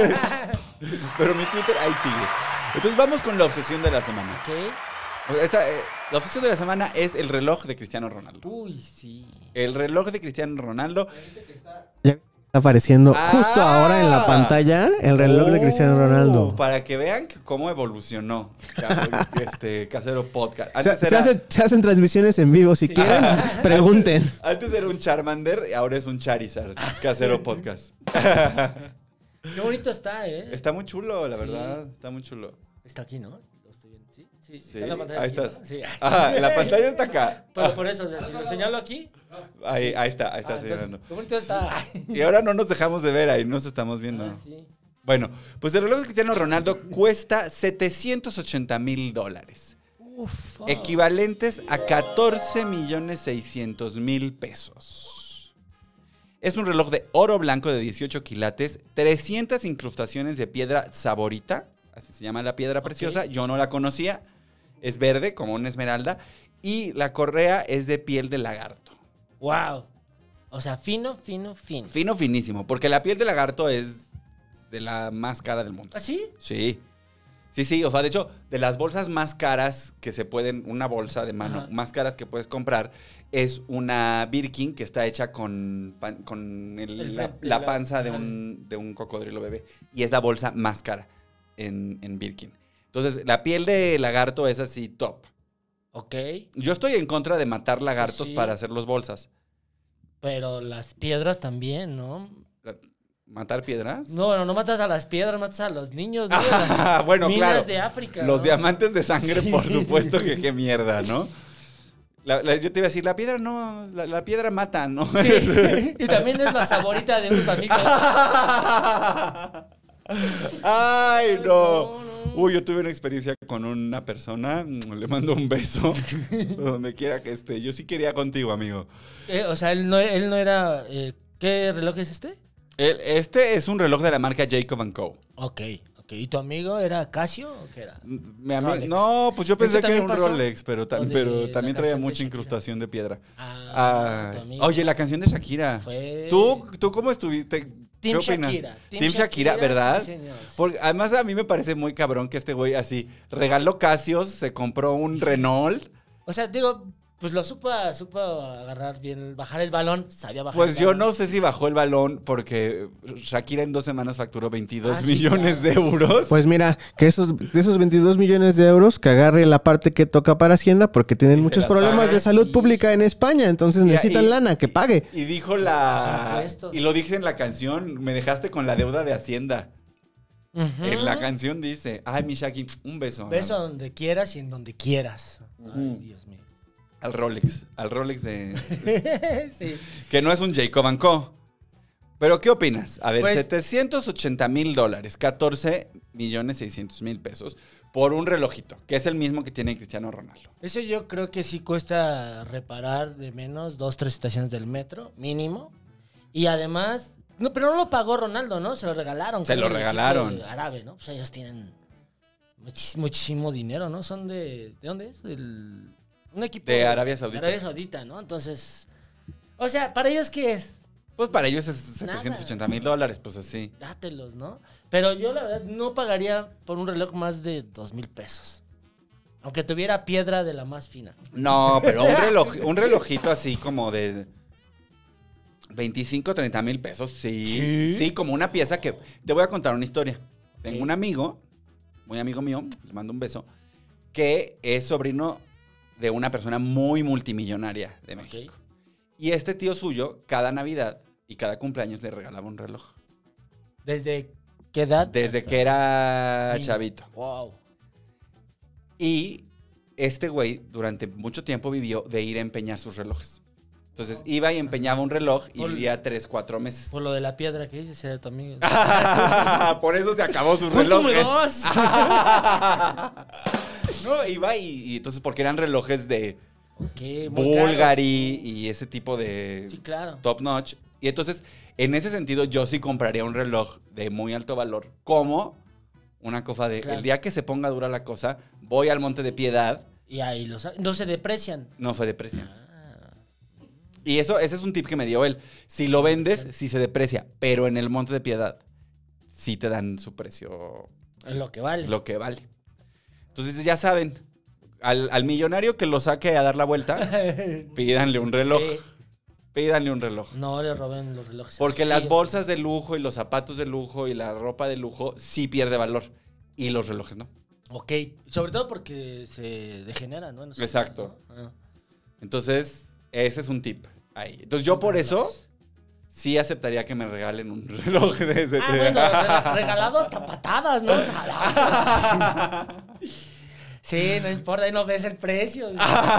[SPEAKER 5] pero mi Twitter ahí sigue. Entonces vamos con la obsesión de la semana.
[SPEAKER 6] ¿Qué?
[SPEAKER 5] Esta, eh, la obsesión de la semana es el reloj de Cristiano Ronaldo.
[SPEAKER 6] Uy, sí.
[SPEAKER 5] El reloj de Cristiano Ronaldo.
[SPEAKER 1] Ya Está apareciendo
[SPEAKER 5] Ah.
[SPEAKER 1] justo ahora en la pantalla el reloj de Cristiano
[SPEAKER 5] Oh,
[SPEAKER 1] Ronaldo.
[SPEAKER 5] Para que vean que cómo evolucionó este Casero Podcast.
[SPEAKER 1] O sea,
[SPEAKER 5] Antes,
[SPEAKER 1] se,
[SPEAKER 5] era,
[SPEAKER 1] hacen, se hacen transmisiones en vivo. Si quieren, pregunten.
[SPEAKER 5] antes era un Charmander y ahora es un Charizard. Casero Podcast.
[SPEAKER 6] Qué bonito está, ¿eh?
[SPEAKER 5] Está muy chulo, la
[SPEAKER 6] Sí.
[SPEAKER 5] verdad. Está muy chulo.
[SPEAKER 6] Está aquí, ¿no? Lo estoy viendo. Sí, sí,
[SPEAKER 5] Sí,
[SPEAKER 6] está en la pantalla.
[SPEAKER 5] ahí
[SPEAKER 6] aquí,
[SPEAKER 5] estás.
[SPEAKER 6] ¿no? Sí.
[SPEAKER 5] Ah, la pantalla está acá.
[SPEAKER 6] Pero por eso, o sea, si lo señalo aquí.
[SPEAKER 5] Ahí, ahí está, ahí está
[SPEAKER 6] ah, entonces,
[SPEAKER 5] señalando.
[SPEAKER 6] qué bonito está.
[SPEAKER 5] Y ahora no nos dejamos de ver, ahí nos estamos viendo.
[SPEAKER 6] Ah, sí.
[SPEAKER 5] Bueno, pues el reloj de Cristiano Ronaldo cuesta setecientos ochenta mil dólares.
[SPEAKER 6] Uf.
[SPEAKER 5] Equivalentes a catorce millones seiscientos mil pesos. Es un reloj de oro blanco de dieciocho quilates, trescientas incrustaciones de piedra saborita, así se llama la piedra preciosa, yo no la conocía, es verde como una esmeralda, y la correa es de piel de lagarto.
[SPEAKER 6] Wow. O sea, fino, fino, fino.
[SPEAKER 5] Fino, finísimo, porque la piel de lagarto es de la más cara del mundo.
[SPEAKER 6] ¿Ah, sí?
[SPEAKER 5] Sí. Sí, sí, o sea, de hecho, de las bolsas más caras que se pueden, una bolsa de mano
[SPEAKER 6] Ajá.
[SPEAKER 5] más caras que puedes comprar, es una Birkin que está hecha con, pan- con el-
[SPEAKER 6] El
[SPEAKER 5] la,
[SPEAKER 6] fe-
[SPEAKER 5] la
[SPEAKER 6] la-
[SPEAKER 5] panza de
[SPEAKER 6] ajá.
[SPEAKER 5] un, de un cocodrilo bebé. Y es la bolsa más cara en, en Birkin. Entonces, la piel de lagarto es así top.
[SPEAKER 6] Ok.
[SPEAKER 5] Yo estoy en contra de matar lagartos
[SPEAKER 6] Sí.
[SPEAKER 5] para hacer los bolsas.
[SPEAKER 6] Pero las piedras también, ¿no?
[SPEAKER 5] La- ¿Matar piedras?
[SPEAKER 6] No, bueno, no matas a las piedras, matas a los niños, ¿no?
[SPEAKER 5] Ah,
[SPEAKER 6] Las
[SPEAKER 5] bueno,
[SPEAKER 6] minas
[SPEAKER 5] claro.
[SPEAKER 6] de África.
[SPEAKER 5] Los
[SPEAKER 6] ¿no?
[SPEAKER 5] diamantes de sangre, por supuesto que qué mierda, ¿no? La- la- yo te iba a decir, la piedra no, la, la piedra mata, ¿no?
[SPEAKER 6] Sí. Y también es la saborita de unos amigos.
[SPEAKER 5] Ay, no.
[SPEAKER 6] No, no.
[SPEAKER 5] Uy, yo tuve una experiencia con una persona, mm, le mando un beso, donde quiera que esté. Yo sí quería contigo, amigo.
[SPEAKER 6] Eh, o sea, él no, él no era... eh, ¿qué reloj es este?
[SPEAKER 5] El- este es un reloj de la marca Jacob and Co.
[SPEAKER 6] Ok, ok. ¿Y tu amigo era Casio o qué era?
[SPEAKER 5] Mi ami-
[SPEAKER 6] Rolex.
[SPEAKER 5] no, pues yo
[SPEAKER 6] ¿Ese
[SPEAKER 5] pensé que era
[SPEAKER 6] también
[SPEAKER 5] un
[SPEAKER 6] pasó?
[SPEAKER 5] Rolex, pero, ta-
[SPEAKER 6] ¿O de
[SPEAKER 5] pero
[SPEAKER 6] la
[SPEAKER 5] también traía
[SPEAKER 6] canción de
[SPEAKER 5] mucha
[SPEAKER 6] Shakira?
[SPEAKER 5] incrustación de piedra.
[SPEAKER 6] Ah,
[SPEAKER 5] Ah,
[SPEAKER 6] tu amigo.
[SPEAKER 5] oye, la canción de Shakira.
[SPEAKER 6] Fue...
[SPEAKER 5] ¿Tú, ¿Tú cómo estuviste? ¿Qué
[SPEAKER 6] Team
[SPEAKER 5] opinas?
[SPEAKER 6] Shakira.
[SPEAKER 5] Team Shakira, ¿verdad?
[SPEAKER 6] Sí, señor.
[SPEAKER 5] Porque además a mí me parece muy cabrón que este güey así regaló Casios, se compró un Renault.
[SPEAKER 6] O sea, digo, pues lo supo, supo agarrar bien, bajar el balón, sabía bajar
[SPEAKER 5] Pues
[SPEAKER 6] el
[SPEAKER 5] yo
[SPEAKER 6] balón.
[SPEAKER 5] no sé si bajó el balón porque Shakira en dos semanas facturó veintidós
[SPEAKER 6] Ah, sí,
[SPEAKER 5] millones
[SPEAKER 6] claro.
[SPEAKER 5] de euros.
[SPEAKER 1] Pues mira, que esos, de esos veintidós millones de euros, que agarre la parte que toca para Hacienda, porque tienen
[SPEAKER 5] Y se
[SPEAKER 1] muchos
[SPEAKER 5] las
[SPEAKER 1] problemas
[SPEAKER 5] pague.
[SPEAKER 1] de salud
[SPEAKER 6] Sí.
[SPEAKER 1] pública en España, entonces
[SPEAKER 5] Y-
[SPEAKER 1] necesitan
[SPEAKER 5] y-
[SPEAKER 1] lana, que pague.
[SPEAKER 5] Y dijo
[SPEAKER 6] Sus
[SPEAKER 5] la...
[SPEAKER 6] impuestos.
[SPEAKER 5] Y lo dije en la canción, me dejaste con la deuda de Hacienda.
[SPEAKER 6] Ujú.
[SPEAKER 5] En la canción dice, ay, mi Shaki, un beso.
[SPEAKER 6] Beso donde quieras y en donde quieras. Ay, Dios mío.
[SPEAKER 5] Al Rolex, al Rolex de...
[SPEAKER 6] Sí.
[SPEAKER 5] Que no es un Jacob and Co. Pero, ¿qué opinas? A ver,
[SPEAKER 6] Pues-
[SPEAKER 5] setecientos ochenta mil dólares, catorce millones seiscientos mil pesos por un relojito, que es el mismo que tiene Cristiano Ronaldo.
[SPEAKER 6] Eso yo creo que sí cuesta reparar de menos dos, tres estaciones del metro, mínimo. Y además, no, pero no lo pagó Ronaldo, ¿no? Se lo regalaron.
[SPEAKER 5] Se
[SPEAKER 6] creo,
[SPEAKER 5] lo
[SPEAKER 6] el equipo
[SPEAKER 5] regalaron.
[SPEAKER 6] de árabe, ¿no? Pues ellos tienen muchis- muchísimo dinero, ¿no? Son de... ¿De dónde es? Del, un equipo...
[SPEAKER 5] De Arabia Saudita.
[SPEAKER 6] De Arabia Saudita, ¿no? Entonces... O sea, ¿para ellos qué es?
[SPEAKER 5] Pues para ellos es setecientos ochenta mil dólares, pues así.
[SPEAKER 6] Dátelos, ¿no? Pero yo la verdad no pagaría por un reloj más de dos mil pesos. Aunque tuviera piedra de la más fina.
[SPEAKER 5] No, pero un, reloj, un relojito así como de veinticinco, treinta mil pesos, sí, sí.
[SPEAKER 6] ¿Sí?
[SPEAKER 5] como una pieza que... Te voy a contar una historia. Tengo
[SPEAKER 6] Ok.
[SPEAKER 5] un amigo, muy amigo mío, le mando un beso, que es sobrino de una persona muy multimillonaria de México.
[SPEAKER 6] Ok.
[SPEAKER 5] Y este tío suyo, cada Navidad y cada cumpleaños le regalaba un reloj.
[SPEAKER 6] ¿Desde qué edad?
[SPEAKER 5] Desde que era
[SPEAKER 6] Niño.
[SPEAKER 5] chavito.
[SPEAKER 6] Wow.
[SPEAKER 5] Y este güey durante mucho tiempo vivió de ir a empeñar sus relojes. Entonces iba y empeñaba un reloj y
[SPEAKER 6] Por-
[SPEAKER 5] vivía tres, cuatro meses.
[SPEAKER 6] Por lo de la piedra que dices, era tu amigo.
[SPEAKER 5] Por eso se acabó sus
[SPEAKER 6] ¡Punto
[SPEAKER 5] relojes.
[SPEAKER 6] dos!
[SPEAKER 5] No, iba y, y entonces porque eran relojes de
[SPEAKER 6] Ok, muy caro.
[SPEAKER 5] Bulgari y ese tipo de
[SPEAKER 6] Sí, claro.
[SPEAKER 5] top notch. Y entonces, en ese sentido, yo sí compraría un reloj de muy alto valor, como una cosa de,
[SPEAKER 6] Claro.
[SPEAKER 5] el día que se ponga dura la cosa, voy al Monte de Piedad,
[SPEAKER 6] Y ahí los... No se deprecian.
[SPEAKER 5] no se deprecia.
[SPEAKER 6] Ah.
[SPEAKER 5] Y eso, ese es un tip que me dio él. Si lo vendes, sí se deprecia, pero en el Monte de Piedad sí te dan su precio,
[SPEAKER 6] Es lo que vale.
[SPEAKER 5] lo que vale. Entonces, ya saben, al, al millonario que lo saque a dar la vuelta, pídanle un reloj.
[SPEAKER 6] Sí.
[SPEAKER 5] Pídanle un reloj.
[SPEAKER 6] No le roben los relojes. a
[SPEAKER 5] Porque
[SPEAKER 6] sus
[SPEAKER 5] las
[SPEAKER 6] tíos.
[SPEAKER 5] bolsas de lujo y los zapatos de lujo y la ropa de lujo sí pierde valor. Y los relojes no.
[SPEAKER 6] Ok, sobre todo porque se degenera, ¿no? Nosotros,
[SPEAKER 5] Exacto.
[SPEAKER 6] ¿no? Ah.
[SPEAKER 5] Entonces, ese es un tip ahí. Entonces, yo por eso sí aceptaría que me regalen un reloj de ese.
[SPEAKER 6] Ah, bueno, rega- regalado hasta patadas, ¿no? Sí, no importa, ahí no ves el precio.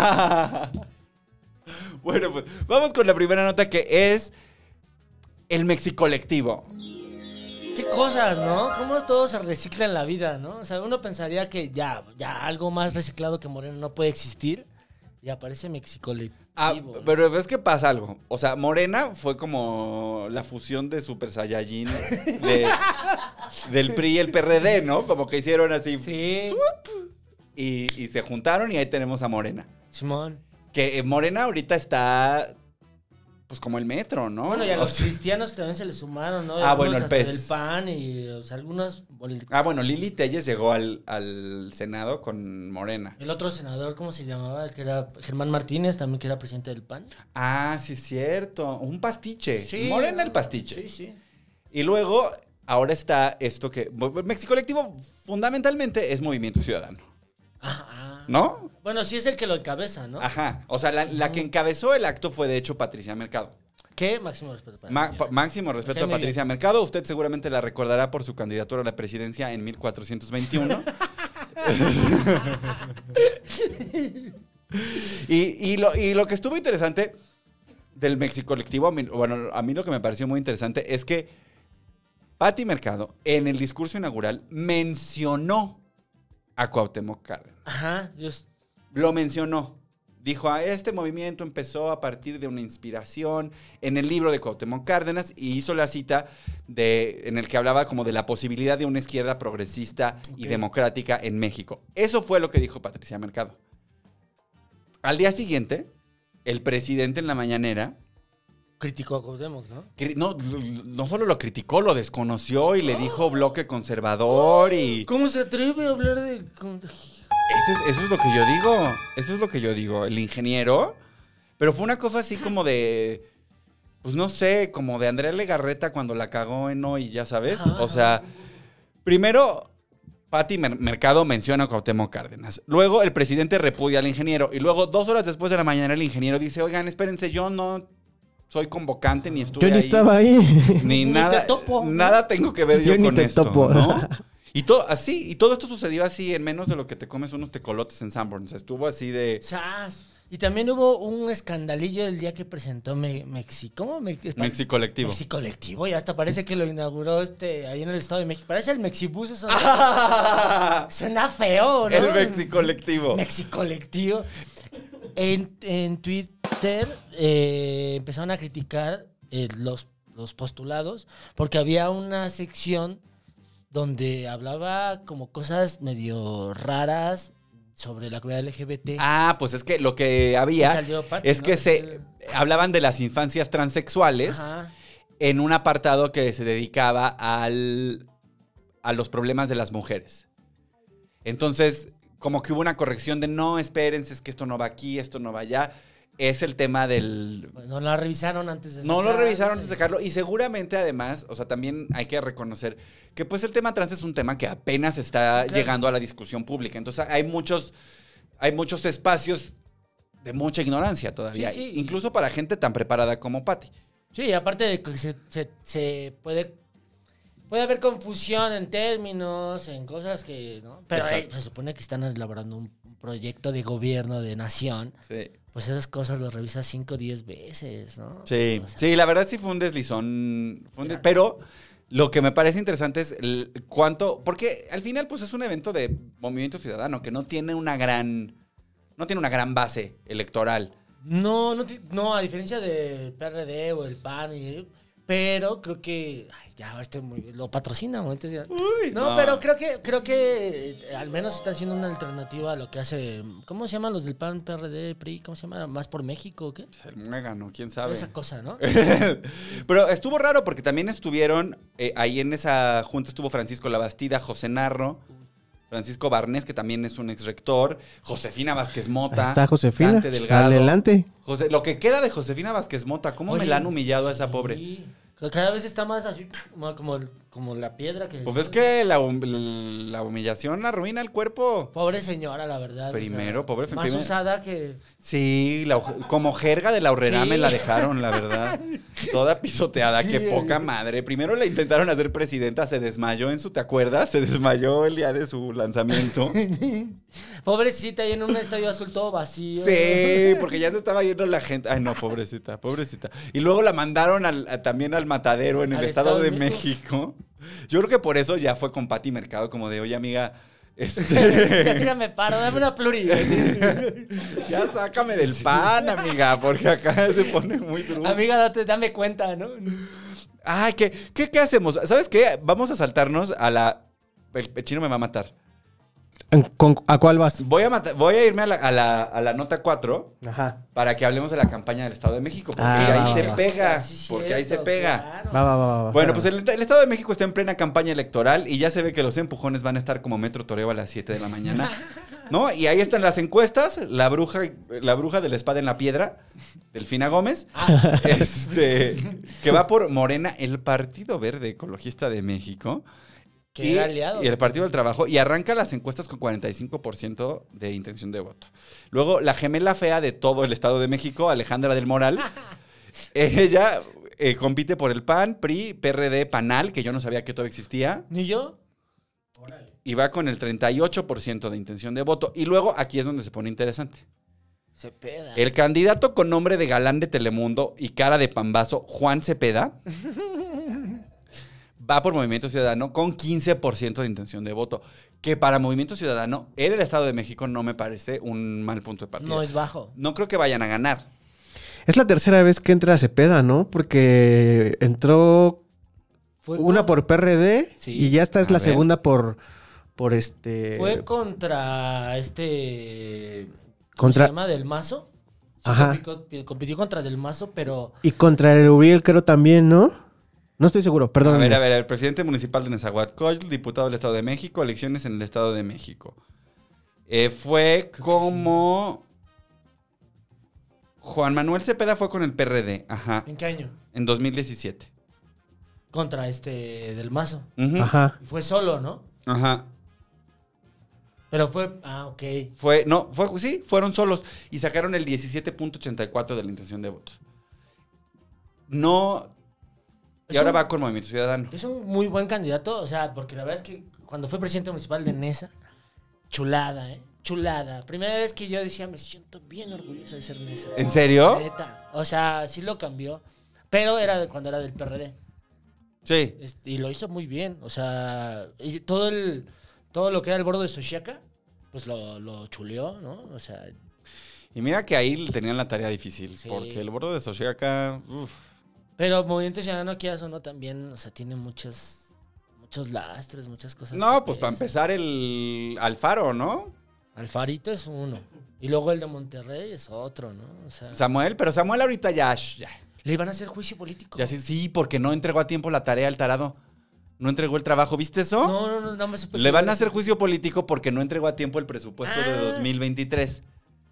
[SPEAKER 5] Bueno, pues vamos con la primera nota que es el Mexicolectivo.
[SPEAKER 6] Qué cosas, ¿no? Cómo todo se recicla en la vida, ¿no? O sea, uno pensaría que ya, ya algo más reciclado que Morena no puede existir. Y aparece Mexicolectivo.
[SPEAKER 5] Ah,
[SPEAKER 6] ¿no?
[SPEAKER 5] pero es que pasa algo. O sea, Morena fue como la fusión de Super Saiyajin de- del P R I y el P R D, ¿no? Como que hicieron así.
[SPEAKER 6] Sí.
[SPEAKER 5] Y, y se juntaron y ahí tenemos a Morena.
[SPEAKER 6] Simón.
[SPEAKER 5] Que eh, Morena ahorita está, pues como el metro, ¿no?
[SPEAKER 6] Bueno, y a
[SPEAKER 5] O
[SPEAKER 6] los
[SPEAKER 5] sea,
[SPEAKER 6] cristianos que también se les sumaron, ¿no?
[SPEAKER 5] Ah, bueno,
[SPEAKER 6] Algunos
[SPEAKER 5] el
[SPEAKER 6] hasta
[SPEAKER 5] P E S.
[SPEAKER 6] del P A N y, o sea, algunos... El,
[SPEAKER 5] Ah, bueno, Lili Telles llegó al, al Senado con Morena.
[SPEAKER 6] el otro senador, ¿cómo se llamaba? El que era Germán Martínez, también que era presidente del P A N.
[SPEAKER 5] Ah, sí, es cierto. Un pastiche. Morena el pastiche.
[SPEAKER 6] Sí, sí.
[SPEAKER 5] Y luego, ahora está esto que... Mexicolectivo fundamentalmente es Movimiento Ciudadano,
[SPEAKER 6] Ajá.
[SPEAKER 5] ¿no?
[SPEAKER 6] Bueno, sí es el que lo encabeza, ¿no?
[SPEAKER 5] Ajá. O sea, la, la que encabezó el acto fue de hecho Patricia Mercado.
[SPEAKER 6] ¿Qué? Máximo respeto para
[SPEAKER 5] Ma-
[SPEAKER 6] ella.
[SPEAKER 5] pa- máximo respeto
[SPEAKER 6] Me cae
[SPEAKER 5] a
[SPEAKER 6] muy
[SPEAKER 5] Patricia Mercado. Usted seguramente la recordará por su candidatura a la presidencia en mil cuatrocientos veintiuno. y, y, lo, y lo que estuvo interesante del Mexicolectivo, a mí- bueno, a mí lo que me pareció muy interesante es que Pati Mercado en el discurso inaugural mencionó a Cuauhtémoc Cárdenas.
[SPEAKER 6] Ajá. Yo,
[SPEAKER 5] Lo mencionó. Dijo, a este movimiento empezó a partir de una inspiración en el libro de Cuauhtémoc Cárdenas y hizo la cita de, en el que hablaba como de la posibilidad de una izquierda progresista y
[SPEAKER 6] Ok.
[SPEAKER 5] democrática en México. Eso fue lo que dijo Patricia Mercado. Al día siguiente, el presidente en la mañanera,
[SPEAKER 6] criticó a Cuauhtémoc, ¿no?
[SPEAKER 5] cri- no, no solo lo criticó, lo desconoció y le dijo bloque conservador y...
[SPEAKER 6] ¿Cómo se atreve a hablar de...? con-
[SPEAKER 5] Ese es- eso es lo que yo digo. Eso es lo que yo digo. El ingeniero. Pero fue una cosa así como de. Pues no sé, como de Andrea Legarreta cuando la cagó en hoy, ya sabes.
[SPEAKER 6] Ajá.
[SPEAKER 5] O sea, primero, Pati Mer- Mercado menciona a Cuauhtémoc Cárdenas. Luego, el presidente repudia al ingeniero. Y luego, dos horas después de la mañana, el ingeniero dice: Oigan, espérense, yo no soy convocante ni estuve
[SPEAKER 1] Yo ni
[SPEAKER 5] ahí.
[SPEAKER 1] estaba ahí.
[SPEAKER 5] Ni,
[SPEAKER 6] Ni
[SPEAKER 5] nada.
[SPEAKER 6] te topo, ¿no?
[SPEAKER 5] Nada tengo que ver yo,
[SPEAKER 1] Yo ni
[SPEAKER 5] con
[SPEAKER 1] te
[SPEAKER 5] esto,
[SPEAKER 1] topo.
[SPEAKER 5] ¿no? Y todo así, y todo esto sucedió así en menos de lo que te comes unos tecolotes en Sanborns. Estuvo así de
[SPEAKER 6] ¡Sas! Y también hubo un escandalillo el día que presentó Me- Mexi... ¿Cómo? Me-
[SPEAKER 5] Mexicolectivo.
[SPEAKER 6] Mexicolectivo. Y hasta parece que lo inauguró este ahí en el Estado de México. Parece el Mexibus, eso. Suena feo, ¿no?
[SPEAKER 5] El Mexicolectivo.
[SPEAKER 6] Mexicolectivo. En, en Twitter eh, empezaron a criticar eh, los, los postulados porque había una sección donde hablaba como cosas medio raras sobre la comunidad L G B T.
[SPEAKER 5] Ah, pues es que lo que
[SPEAKER 6] Y
[SPEAKER 5] había
[SPEAKER 6] salió Pati,
[SPEAKER 5] es
[SPEAKER 6] ¿no?
[SPEAKER 5] que se hablaban de las infancias transexuales
[SPEAKER 6] Ajá.
[SPEAKER 5] en un apartado que se dedicaba al, a los problemas de las mujeres. Entonces, como que hubo una corrección de no, espérense, es que esto no va aquí, esto no va allá. Es el tema del...
[SPEAKER 6] No la revisaron antes de
[SPEAKER 5] No lo
[SPEAKER 6] sacarlo.
[SPEAKER 5] revisaron antes de sacarlo y seguramente además, o sea, también hay que reconocer que pues el tema trans es un tema que apenas está
[SPEAKER 6] Sí, claro.
[SPEAKER 5] llegando a la discusión pública. Entonces hay muchos, hay muchos espacios de mucha ignorancia todavía,
[SPEAKER 6] Sí, sí.
[SPEAKER 5] incluso para gente tan preparada como Pati.
[SPEAKER 6] Sí, y aparte de que se, se, se puede... Puede haber confusión en términos, en cosas que... ¿no? Pero eh,
[SPEAKER 5] Exacto.
[SPEAKER 6] se supone que están elaborando un un proyecto de gobierno, de nación.
[SPEAKER 5] Sí.
[SPEAKER 6] Pues esas cosas las revisas cinco o diez veces, ¿no?
[SPEAKER 5] Sí,
[SPEAKER 6] O sea,
[SPEAKER 5] sí, la verdad sí fue un deslizón, fue un de-
[SPEAKER 6] Claro.
[SPEAKER 5] pero lo que me parece interesante es el cuánto, porque al final pues es un evento de movimiento ciudadano que no tiene una gran, no tiene una gran base electoral.
[SPEAKER 6] No, no, ti- no, a diferencia del P R D o el P A N, y- pero creo que... Ay, ya, este muy, lo patrocina, ¿no? Entonces ya-
[SPEAKER 5] Uy,
[SPEAKER 6] no, pero creo que creo que eh, al menos están siendo una alternativa a lo que hace... ¿Cómo se llaman los del P A N, P R D, P R I? ¿Cómo se llama? ¿Más por México o qué?
[SPEAKER 5] El muégano, quién sabe.
[SPEAKER 6] Esa cosa, ¿no?
[SPEAKER 5] Pero estuvo raro porque también estuvieron, eh, ahí en esa junta estuvo Francisco Labastida, José Narro, Francisco Barnés, que también es un ex rector, Josefina Vázquez Mota.
[SPEAKER 1] Ahí está Josefina.
[SPEAKER 5] Dante Delgado.
[SPEAKER 1] Adelante.
[SPEAKER 5] José, lo que queda de Josefina Vázquez Mota, ¿cómo
[SPEAKER 6] Oye,
[SPEAKER 5] me la han humillado a esa
[SPEAKER 6] sí.
[SPEAKER 5] pobre?
[SPEAKER 6] Cada vez está más así, como, como la piedra que...
[SPEAKER 5] Pues es que la, hum- la humillación arruina el cuerpo.
[SPEAKER 6] Pobre señora, la verdad.
[SPEAKER 5] Primero,
[SPEAKER 6] o sea,
[SPEAKER 5] pobre
[SPEAKER 6] Más
[SPEAKER 5] primero.
[SPEAKER 6] usada que...
[SPEAKER 5] Sí, la oj- como jerga de la horrera
[SPEAKER 6] Sí.
[SPEAKER 5] me la dejaron, la verdad. Toda pisoteada, qué poca madre. Primero la intentaron hacer presidenta, se desmayó en su, ¿te acuerdas? Se desmayó el día de su lanzamiento.
[SPEAKER 6] Pobrecita, y en un estadio azul todo vacío.
[SPEAKER 5] Sí, porque ya se estaba yendo la gente. Ay, no, pobrecita, pobrecita. Y luego la mandaron al- a- también al matadero en el
[SPEAKER 6] Al
[SPEAKER 5] Estado,
[SPEAKER 6] Estado
[SPEAKER 5] de
[SPEAKER 6] de
[SPEAKER 5] México. Yo creo que por eso ya fue con Pati Mercado, como de, oye, amiga,
[SPEAKER 6] Ya
[SPEAKER 5] este,
[SPEAKER 6] tírame paro, dame una pluri.
[SPEAKER 5] ya sácame del pan, amiga, porque acá se pone muy duro.
[SPEAKER 6] Amiga, date, dame cuenta, ¿no?
[SPEAKER 5] Ay, ¿qué, qué, qué hacemos? ¿Sabes qué? Vamos a saltarnos a la... El, el chino me va a matar.
[SPEAKER 1] ¿En- con- ¿A cuál vas?
[SPEAKER 5] Voy a, matar, voy a irme a la, a la, a la nota cuatro
[SPEAKER 1] Ajá.
[SPEAKER 5] para que hablemos de la campaña del Estado de México. Porque
[SPEAKER 1] Ah,
[SPEAKER 5] ahí
[SPEAKER 1] va,
[SPEAKER 5] se
[SPEAKER 1] va, va.
[SPEAKER 5] pega.
[SPEAKER 6] Sí,
[SPEAKER 5] porque ahí se
[SPEAKER 6] cierto,
[SPEAKER 5] pega.
[SPEAKER 6] claro.
[SPEAKER 1] Va, va, va, va.
[SPEAKER 5] Bueno, pues el, el Estado de México está en plena campaña electoral y ya se ve que los empujones van a estar como Metro Toreo a las siete de la mañana. ¿No? Y ahí están las encuestas. La bruja, la bruja de la espada en la piedra, Delfina Gómez,
[SPEAKER 6] Ah.
[SPEAKER 5] este, que va por Morena, el Partido Verde Ecologista de México.
[SPEAKER 6] Que
[SPEAKER 5] Y,
[SPEAKER 6] era aliado.
[SPEAKER 5] y el Partido del Trabajo. Y arranca las encuestas con cuarenta y cinco por ciento de intención de voto. Luego, la gemela fea de todo el Estado de México, Alejandra del Moral. Ella eh, compite por el P A N, P R I, P R D, PANAL, que yo no sabía que todavía existía.
[SPEAKER 6] ¿Ni yo?
[SPEAKER 5] Y va con el treinta y ocho por ciento de intención de voto. Y luego, aquí es donde se pone interesante.
[SPEAKER 6] Cepeda.
[SPEAKER 5] El candidato con nombre de galán de Telemundo y cara de pambazo, Juan Cepeda, va por Movimiento Ciudadano con quince por ciento de intención de voto. Que para Movimiento Ciudadano, en el Estado de México, no me parece un mal punto de partida.
[SPEAKER 6] No es bajo.
[SPEAKER 5] No creo que vayan a ganar.
[SPEAKER 1] Es la tercera vez que entra Cepeda, ¿no? Porque entró
[SPEAKER 6] Fue
[SPEAKER 1] una
[SPEAKER 6] con-
[SPEAKER 1] por P R D
[SPEAKER 6] Sí.
[SPEAKER 1] y ya esta es
[SPEAKER 5] A
[SPEAKER 1] la
[SPEAKER 5] ver.
[SPEAKER 1] segunda por, por este...
[SPEAKER 6] Fue contra este... ¿Cómo
[SPEAKER 1] Contra-
[SPEAKER 6] se llama? Del Mazo. Sí,
[SPEAKER 1] Ajá.
[SPEAKER 6] compitió, compitió contra Del Mazo, pero...
[SPEAKER 1] Y contra el Uriel creo también, ¿no? No estoy seguro, perdón.
[SPEAKER 5] A ver, a ver, el presidente municipal de Nezahualcóyotl, diputado del Estado de México, elecciones en el Estado de México. Eh, fue como... Juan Manuel Cepeda fue con el P R D, ajá,
[SPEAKER 6] ¿En qué año?
[SPEAKER 5] en dos mil diecisiete.
[SPEAKER 6] Contra este Del Mazo.
[SPEAKER 5] Ujú.
[SPEAKER 1] Ajá.
[SPEAKER 6] Y fue solo, ¿no?
[SPEAKER 5] Ajá.
[SPEAKER 6] Pero fue... Ah, ok.
[SPEAKER 5] Fue, no, fue, sí, fueron solos y sacaron el diecisiete punto ochenta y cuatro de la intención de votos. No. Y
[SPEAKER 6] Es
[SPEAKER 5] ahora
[SPEAKER 6] un-
[SPEAKER 5] va con Movimiento Ciudadano.
[SPEAKER 6] Es un muy buen candidato, o sea, porque la verdad es que cuando fue presidente municipal de Nesa, chulada, ¿eh? Chulada. Primera vez que yo decía, me siento bien orgulloso de ser Nesa.
[SPEAKER 5] ¿En serio?
[SPEAKER 6] Neta. O sea, sí lo cambió, pero era de cuando era del P R D.
[SPEAKER 5] Sí.
[SPEAKER 6] Este, y lo hizo muy bien, o sea, y todo el todo lo que era el bordo de Xochiaca, pues lo, lo chuleó, ¿no? O sea,
[SPEAKER 5] Y mira que ahí tenían la tarea difícil,
[SPEAKER 6] Sí.
[SPEAKER 5] porque el bordo de Xochiaca, uf.
[SPEAKER 6] pero Movimiento Ciudadano, quieras o no, también, o sea, tiene muchos, muchos lastres, muchas cosas.
[SPEAKER 5] No,
[SPEAKER 6] que
[SPEAKER 5] pues para
[SPEAKER 6] pesan.
[SPEAKER 5] empezar el Alfaro, ¿no?
[SPEAKER 6] Alfarito es uno. Y luego el de Monterrey es otro, ¿no? O sea,
[SPEAKER 5] Samuel, pero Samuel ahorita ya, ya,
[SPEAKER 6] le iban a hacer juicio político.
[SPEAKER 5] ya sí, sí, porque no entregó a tiempo la tarea al tarado. No entregó el trabajo, ¿viste eso?
[SPEAKER 6] No, no, no, no me supe.
[SPEAKER 5] Le van a hacer juicio político porque no entregó a tiempo el presupuesto de
[SPEAKER 6] Ah.
[SPEAKER 5] dos mil veintitrés.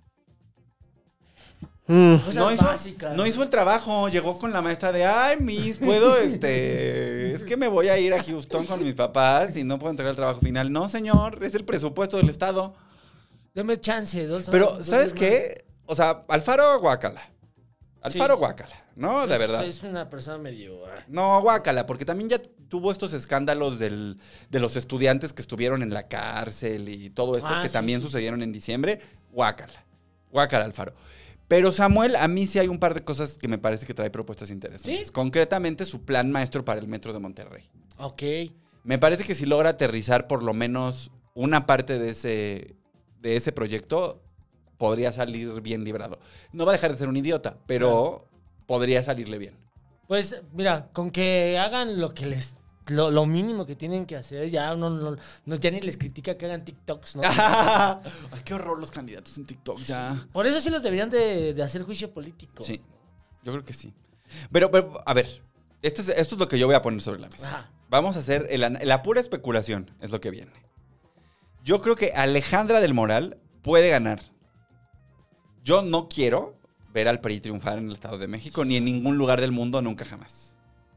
[SPEAKER 1] Mm.
[SPEAKER 6] Cosas
[SPEAKER 5] No hizo,
[SPEAKER 6] básicas.
[SPEAKER 5] no hizo el trabajo, llegó con la maestra de, ay, Miss, puedo, este, es que me voy a ir a Houston con mis papás y no puedo entregar el trabajo final. No, señor, es el presupuesto del Estado.
[SPEAKER 6] Deme chance, dos
[SPEAKER 5] Pero,
[SPEAKER 6] dos
[SPEAKER 5] ¿sabes
[SPEAKER 6] días
[SPEAKER 5] qué? O sea, Alfaro, guácala. Alfaro,
[SPEAKER 6] Sí.
[SPEAKER 5] guácala, ¿no?
[SPEAKER 6] más.
[SPEAKER 5] La
[SPEAKER 6] Es-
[SPEAKER 5] verdad.
[SPEAKER 6] Es una persona medio... ah.
[SPEAKER 5] No, guácala, porque también ya tuvo estos escándalos del, de los estudiantes que estuvieron en la cárcel y todo esto
[SPEAKER 6] Ah,
[SPEAKER 5] que
[SPEAKER 6] sí,
[SPEAKER 5] también
[SPEAKER 6] sí.
[SPEAKER 5] sucedieron en diciembre. Guácala. Guácala, Alfaro. Pero Samuel, a mí sí hay un par de cosas que me parece que trae propuestas interesantes.
[SPEAKER 6] ¿Sí?
[SPEAKER 5] Concretamente, su plan maestro para el metro de Monterrey.
[SPEAKER 6] Ok.
[SPEAKER 5] Me parece que si logra aterrizar por lo menos una parte de ese, de ese proyecto, podría salir bien librado. No va a dejar de ser un idiota, pero podría salirle bien.
[SPEAKER 6] Pues mira, con que hagan lo que les... Lo, lo mínimo que tienen que hacer, ya uno no, no- ya ni les critica que hagan TikToks, ¿no?
[SPEAKER 5] Ay, qué horror los candidatos en TikTok ya.
[SPEAKER 6] Por eso sí los deberían de, de hacer juicio político.
[SPEAKER 5] Sí, yo creo que sí. Pero, pero a ver, esto es, esto es lo que yo voy a poner sobre la mesa.
[SPEAKER 6] Ajá.
[SPEAKER 5] Vamos a hacer el ana- la pura especulación, es lo que viene. Yo creo que Alejandra del Moral puede ganar. Yo no quiero ver al P R I triunfar en el Estado de México ni en ningún lugar del mundo nunca jamás.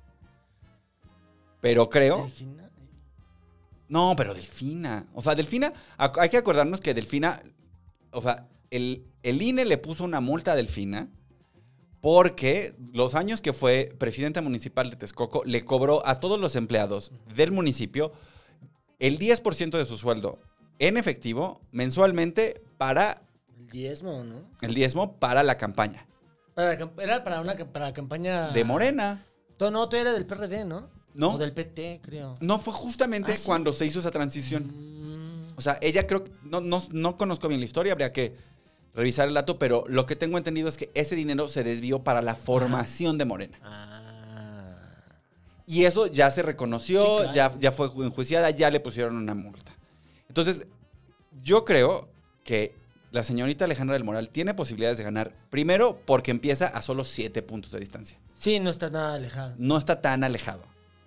[SPEAKER 5] Pero creo...
[SPEAKER 6] Delfina.
[SPEAKER 5] No, pero Delfina. O sea, Delfina... Hay que acordarnos que Delfina... O sea, el, el I N E le puso una multa a Delfina porque los años que fue presidenta municipal de Texcoco le cobró a todos los empleados del municipio el diez por ciento de su sueldo en efectivo mensualmente para...
[SPEAKER 6] El diezmo, ¿no?
[SPEAKER 5] El diezmo para la campaña.
[SPEAKER 6] Para la, era para una para la campaña...
[SPEAKER 5] De Morena.
[SPEAKER 6] Tú, no, tú eres del P R D, ¿no?
[SPEAKER 5] No.
[SPEAKER 6] O del P T, creo.
[SPEAKER 5] No, fue justamente
[SPEAKER 6] ¿Ah, sí?
[SPEAKER 5] cuando se hizo esa transición.
[SPEAKER 6] Mm.
[SPEAKER 5] O sea, ella creo... No, no, no conozco bien la historia, habría que revisar el dato, pero lo que tengo entendido es que ese dinero se desvió para la formación de Morena.
[SPEAKER 6] Ah.
[SPEAKER 5] Y eso ya se reconoció,
[SPEAKER 6] Sí, claro.
[SPEAKER 5] ya, ya fue enjuiciada, ya le pusieron una multa. Entonces, yo creo que la señorita Alejandra del Moral tiene posibilidades de ganar. Primero, porque empieza a solo siete puntos de distancia.
[SPEAKER 6] Sí, no está nada alejado.
[SPEAKER 5] No está tan alejado.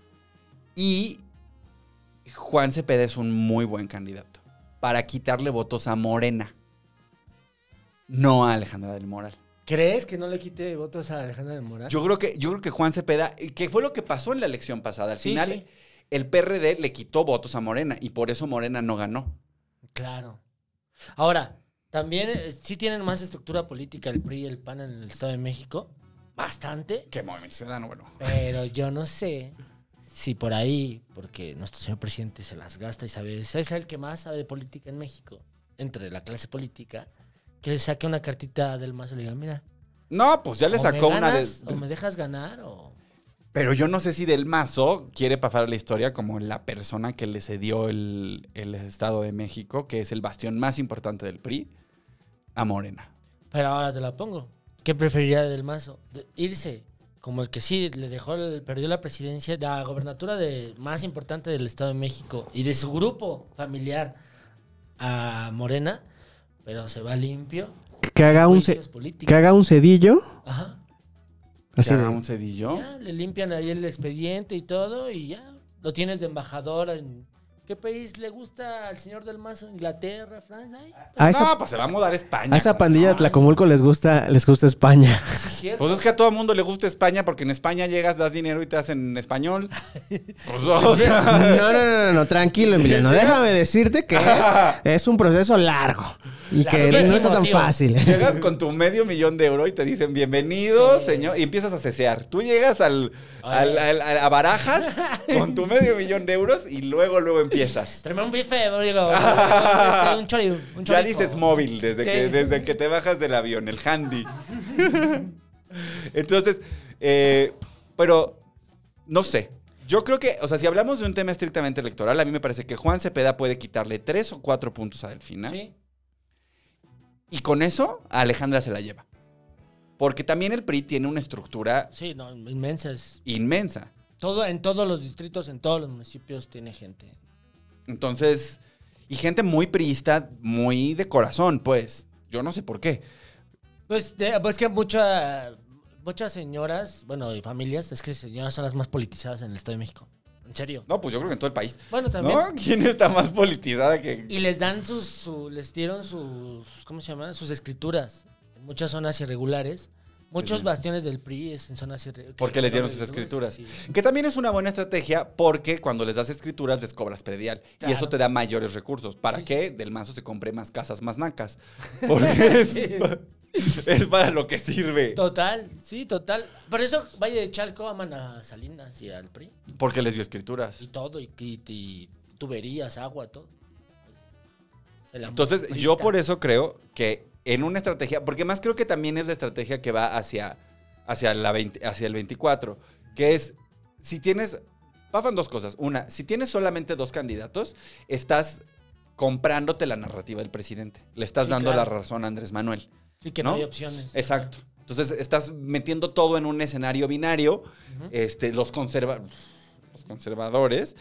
[SPEAKER 5] Y Juan Cepeda es un muy buen candidato para quitarle votos a Morena, no a Alejandra del Moral.
[SPEAKER 6] ¿Crees que no le quite votos a Alejandra del Moral?
[SPEAKER 5] Yo creo que, yo creo que Juan Cepeda, que fue lo que pasó en la elección pasada. Al
[SPEAKER 6] Sí,
[SPEAKER 5] final,
[SPEAKER 6] sí.
[SPEAKER 5] el P R D le quitó votos a Morena y por eso Morena no ganó.
[SPEAKER 6] Claro. Ahora, también eh, sí tienen más estructura política el P R I y el P A N en el Estado de México. Bastante.
[SPEAKER 5] ¿Qué Movimiento Ciudadano? Bueno.
[SPEAKER 6] Pero yo no sé si por ahí, porque nuestro señor presidente se las gasta y sabe, es el que más sabe de política en México, entre la clase política, que le saque una cartita del mazo y le diga, mira.
[SPEAKER 5] No, pues ya le
[SPEAKER 6] o
[SPEAKER 5] sacó
[SPEAKER 6] me
[SPEAKER 5] una de,
[SPEAKER 6] ganas, O me dejas ganar o...
[SPEAKER 5] Pero yo no sé si Del Mazo quiere pasar a la historia como la persona que le cedió el, el Estado de México, que es el bastión más importante del P R I, a Morena.
[SPEAKER 6] Pero ahora te la pongo. ¿Qué preferiría del Mazo? De irse como el que sí le dejó, el, perdió la presidencia, la gobernatura de, más importante del Estado de México y de su grupo familiar a Morena, pero se va limpio.
[SPEAKER 1] Que haga un, ce-
[SPEAKER 6] Juicios políticos.
[SPEAKER 1] que haga un cedillo.
[SPEAKER 6] Ajá.
[SPEAKER 1] Así
[SPEAKER 5] ¿Que
[SPEAKER 1] de-
[SPEAKER 5] haga un cedillo?
[SPEAKER 6] Ya, le limpian ahí el expediente y todo y ya. Lo tienes de embajador en... ¿Qué país le gusta al señor del Mazo? ¿Inglaterra? ¿Francia? Ay,
[SPEAKER 1] a esa,
[SPEAKER 5] No, pues se va a mudar a España.
[SPEAKER 1] a esa
[SPEAKER 5] ¿cómo
[SPEAKER 1] pandilla de
[SPEAKER 5] no?
[SPEAKER 1] Tlacomulco les gusta, les gusta España.
[SPEAKER 6] sí es cierto.
[SPEAKER 5] Pues es que a todo el mundo le gusta España porque en España llegas, das dinero y te hacen español. Pues, o sea,
[SPEAKER 1] No, no, no, no, no, tranquilo, Emiliano. Déjame decirte que es un proceso largo y
[SPEAKER 6] Claro,
[SPEAKER 1] que
[SPEAKER 6] no es
[SPEAKER 1] no está tan
[SPEAKER 6] emotivo.
[SPEAKER 1] fácil.
[SPEAKER 5] llegas con tu medio millón de euros y te dicen bienvenido,
[SPEAKER 6] Sí.
[SPEAKER 5] señor, y empiezas a cesear. Tú llegas al, al- al- al- a Barajas con tu medio millón de euros y luego, luego empiezas.
[SPEAKER 6] Tráeme un bife, digo, un chori, un
[SPEAKER 5] Ya
[SPEAKER 6] chorizo.
[SPEAKER 5] dices móvil desde,
[SPEAKER 6] Sí.
[SPEAKER 5] que, desde que te bajas del avión, el handy. Entonces, eh, pero no sé. Yo creo que, o sea, si hablamos de un tema estrictamente electoral, a mí me parece que Juan Cepeda puede quitarle tres o cuatro puntos a Delfina.
[SPEAKER 6] Sí.
[SPEAKER 5] Y con eso, a Alejandra se la lleva. Porque también el P R I tiene una estructura
[SPEAKER 6] Sí, no, inmensas.
[SPEAKER 5] inmensa.
[SPEAKER 6] Todo, en todos los distritos, en todos los municipios tiene gente.
[SPEAKER 5] Entonces, y gente muy priista, muy de corazón, pues. Yo no sé por qué.
[SPEAKER 6] Pues, de- pues que mucha, muchas señoras, bueno, y familias, es que señoras son las más politizadas en el Estado de México. En serio.
[SPEAKER 5] No, pues yo creo que en todo el país.
[SPEAKER 6] Bueno, también.
[SPEAKER 5] ¿No? ¿Quién está más politizada que...?
[SPEAKER 6] Y les dan sus, su- les dieron sus, ¿cómo se llama? Sus escrituras. En muchas zonas irregulares. Muchos
[SPEAKER 5] Sí.
[SPEAKER 6] bastiones del P R I es en zonas irregulares.
[SPEAKER 5] Porque les dieron sus escrituras.
[SPEAKER 6] Sí.
[SPEAKER 5] Que también es una buena estrategia porque cuando les das escrituras les cobras predial. Y
[SPEAKER 6] Claro.
[SPEAKER 5] eso te da mayores recursos. ¿Para
[SPEAKER 6] Sí,
[SPEAKER 5] que Del Mazo se compre más casas más nacas? Porque es, pa- es para lo que sirve.
[SPEAKER 6] Total, sí, total. Por eso Valle de Chalco aman a Salinas y al P R I.
[SPEAKER 5] Porque les dio escrituras.
[SPEAKER 6] Y todo, y, y- y tuberías, agua, todo. Es el amor
[SPEAKER 5] Entonces,
[SPEAKER 6] priista.
[SPEAKER 5] yo por eso creo que en una estrategia, porque más creo que también es la estrategia que va hacia, hacia, la veinte hacia el veinticuatro, que es, si tienes, pasan dos cosas. Una, si tienes solamente dos candidatos, estás comprándote la narrativa del presidente. Le estás
[SPEAKER 6] Sí,
[SPEAKER 5] dando
[SPEAKER 6] claro.
[SPEAKER 5] la razón a Andrés Manuel.
[SPEAKER 6] Sí, que no,
[SPEAKER 5] ¿no?
[SPEAKER 6] hay opciones.
[SPEAKER 5] Exacto. Entonces, estás metiendo todo en un escenario binario.
[SPEAKER 6] Ujú.
[SPEAKER 5] este, los, conserva los conservadores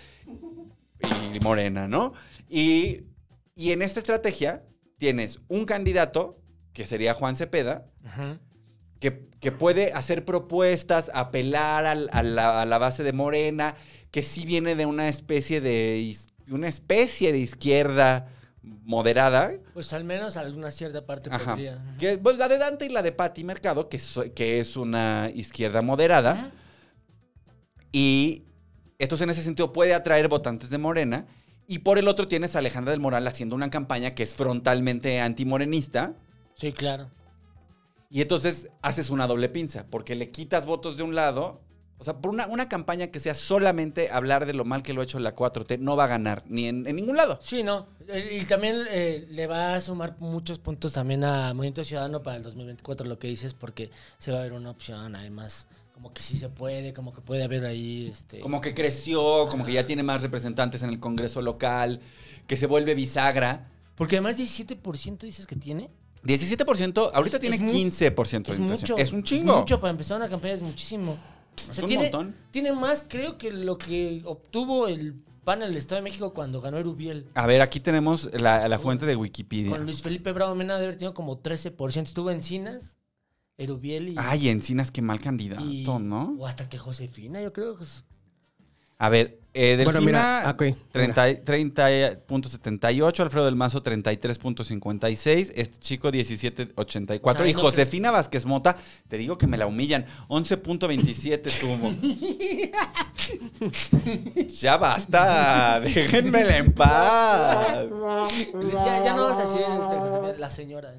[SPEAKER 5] y Morena, ¿no? Y, y en esta estrategia tienes un candidato, que sería Juan Cepeda,
[SPEAKER 6] Ujú.
[SPEAKER 5] que, que puede hacer propuestas, apelar al- a, la, a la base de Morena, que sí viene de una especie de, is- una especie de izquierda moderada.
[SPEAKER 6] Pues al menos alguna cierta parte
[SPEAKER 5] Ajá.
[SPEAKER 6] podría.
[SPEAKER 5] Que, pues, la de Dante y la de Pati Mercado, que, so- que es una izquierda moderada.
[SPEAKER 6] Ajá.
[SPEAKER 5] Y entonces en ese sentido puede atraer votantes de Morena. Y por el otro tienes a Alejandra del Moral haciendo una campaña que es frontalmente antimorenista.
[SPEAKER 6] Sí, claro.
[SPEAKER 5] Y entonces haces una doble pinza, porque le quitas votos de un lado. O sea, por una, una campaña que sea solamente hablar de lo mal que lo ha hecho la cuatro T, no va a ganar ni en, en ningún lado.
[SPEAKER 6] Sí, no. Eh, Y también eh, le va a sumar muchos puntos también a Movimiento Ciudadano para el dos mil veinticuatro, lo que dices, porque se va a ver una opción, además, como que sí se puede, como que puede haber ahí... Este...
[SPEAKER 5] Como que creció, como que ya tiene más representantes en el Congreso local, que se vuelve bisagra.
[SPEAKER 6] Porque además diecisiete por ciento dices que tiene.
[SPEAKER 5] diecisiete por ciento, ahorita
[SPEAKER 6] Es-
[SPEAKER 5] tiene
[SPEAKER 6] es mu-
[SPEAKER 5] quince por ciento
[SPEAKER 6] Es
[SPEAKER 5] de inflación.
[SPEAKER 6] mucho.
[SPEAKER 5] Es un chingo.
[SPEAKER 6] Es mucho para empezar una campaña, es muchísimo. O
[SPEAKER 5] Es
[SPEAKER 6] sea,
[SPEAKER 5] un
[SPEAKER 6] tiene,
[SPEAKER 5] montón.
[SPEAKER 6] tiene más, creo, que lo que obtuvo el P A N en el Estado de México cuando ganó Erubiel.
[SPEAKER 5] A ver, aquí tenemos la, la fuente de Wikipedia.
[SPEAKER 6] Con Luis Felipe Bravo Mena debe haber tenido como trece por ciento. Estuvo Encinas, Erubiel y...
[SPEAKER 5] Ay, Encinas, qué mal candidato,
[SPEAKER 6] y-
[SPEAKER 5] ¿no?
[SPEAKER 6] O hasta que Josefina, yo creo. que es-
[SPEAKER 5] A ver, eh, Delfina,
[SPEAKER 1] Bueno, mira, ok,
[SPEAKER 5] treinta, treinta punto setenta y ocho, Alfredo del Mazo, treinta y tres punto cincuenta y seis, este chico, diecisiete punto ochenta y cuatro,
[SPEAKER 6] O sea,
[SPEAKER 5] y
[SPEAKER 6] no
[SPEAKER 5] Josefina Vázquez Mota, te digo que me la humillan, once punto veintisiete tuvo. Ya basta, déjenmela en paz.
[SPEAKER 6] Ya, ya no vas a decir este, Josefina, la señora.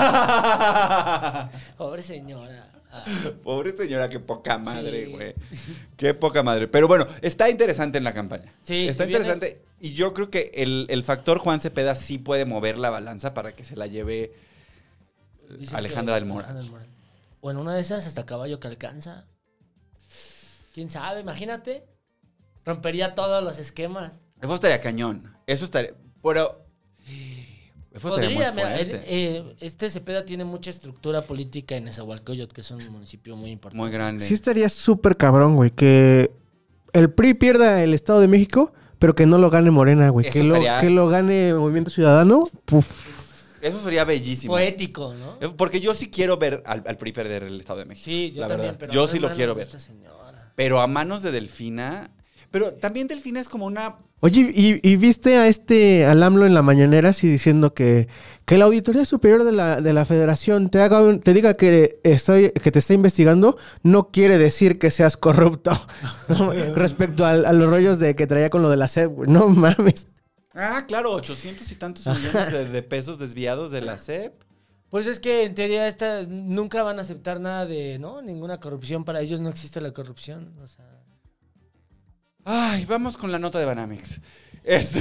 [SPEAKER 6] Pobre señora. Ah,
[SPEAKER 5] Pobre señora, qué poca madre,
[SPEAKER 6] Sí.
[SPEAKER 5] güey. Qué poca madre. Pero bueno, está interesante en la campaña.
[SPEAKER 6] Sí,
[SPEAKER 5] está
[SPEAKER 6] sí viene-
[SPEAKER 5] interesante. Y yo creo que el, el factor Juan Cepeda sí puede mover la balanza para que se la lleve
[SPEAKER 6] dices
[SPEAKER 5] Alejandra
[SPEAKER 6] que-
[SPEAKER 5] del Moral.
[SPEAKER 6] Alejandra del Moral. O en una de esas hasta caballo que alcanza. ¿Quién sabe? Imagínate. Rompería todos los esquemas.
[SPEAKER 5] Eso estaría cañón. Eso estaría. Pero. Eso estaría
[SPEAKER 6] Podría,
[SPEAKER 5] muy
[SPEAKER 6] mira,
[SPEAKER 5] fuerte.
[SPEAKER 6] el- eh, este Cepeda tiene mucha estructura política en Nezahualcóyotl, que es un municipio muy importante.
[SPEAKER 5] Muy grande.
[SPEAKER 1] Sí estaría súper cabrón, güey, que el P R I pierda el Estado de México, pero que no lo gane Morena, güey.
[SPEAKER 5] Eso
[SPEAKER 1] Que lo,
[SPEAKER 5] estaría-
[SPEAKER 1] que lo gane Movimiento Ciudadano. Puf.
[SPEAKER 5] Eso sería bellísimo.
[SPEAKER 6] Poético, ¿no?
[SPEAKER 5] Eh, Porque yo sí quiero ver al, al P R I perder el Estado de México.
[SPEAKER 6] Sí, yo
[SPEAKER 5] la
[SPEAKER 6] también.
[SPEAKER 5] verdad.
[SPEAKER 6] Pero
[SPEAKER 5] yo
[SPEAKER 6] no
[SPEAKER 5] sí
[SPEAKER 6] en
[SPEAKER 5] lo
[SPEAKER 6] manos
[SPEAKER 5] quiero
[SPEAKER 6] de
[SPEAKER 5] ver.
[SPEAKER 6] esta señora.
[SPEAKER 5] Pero a manos de Delfina. Pero también Delfina es como una.
[SPEAKER 1] Oye, ¿y, y viste a este, al AMLO en la mañanera así diciendo que, que la Auditoría Superior de la, de la Federación te haga un- te diga que, estoy, que te está investigando, no quiere decir que seas corrupto? ¿No? Respecto al- a, los rollos de que traía con lo de la S E P, güey. No mames.
[SPEAKER 5] Ah, claro, ochocientos y tantos millones de, de pesos desviados de la S E P.
[SPEAKER 6] Pues es que en teoría esta, nunca van a aceptar nada de, ¿no? Ninguna corrupción. Para ellos no existe la corrupción. O sea...
[SPEAKER 5] Ay, vamos con la nota de Banamex. Este-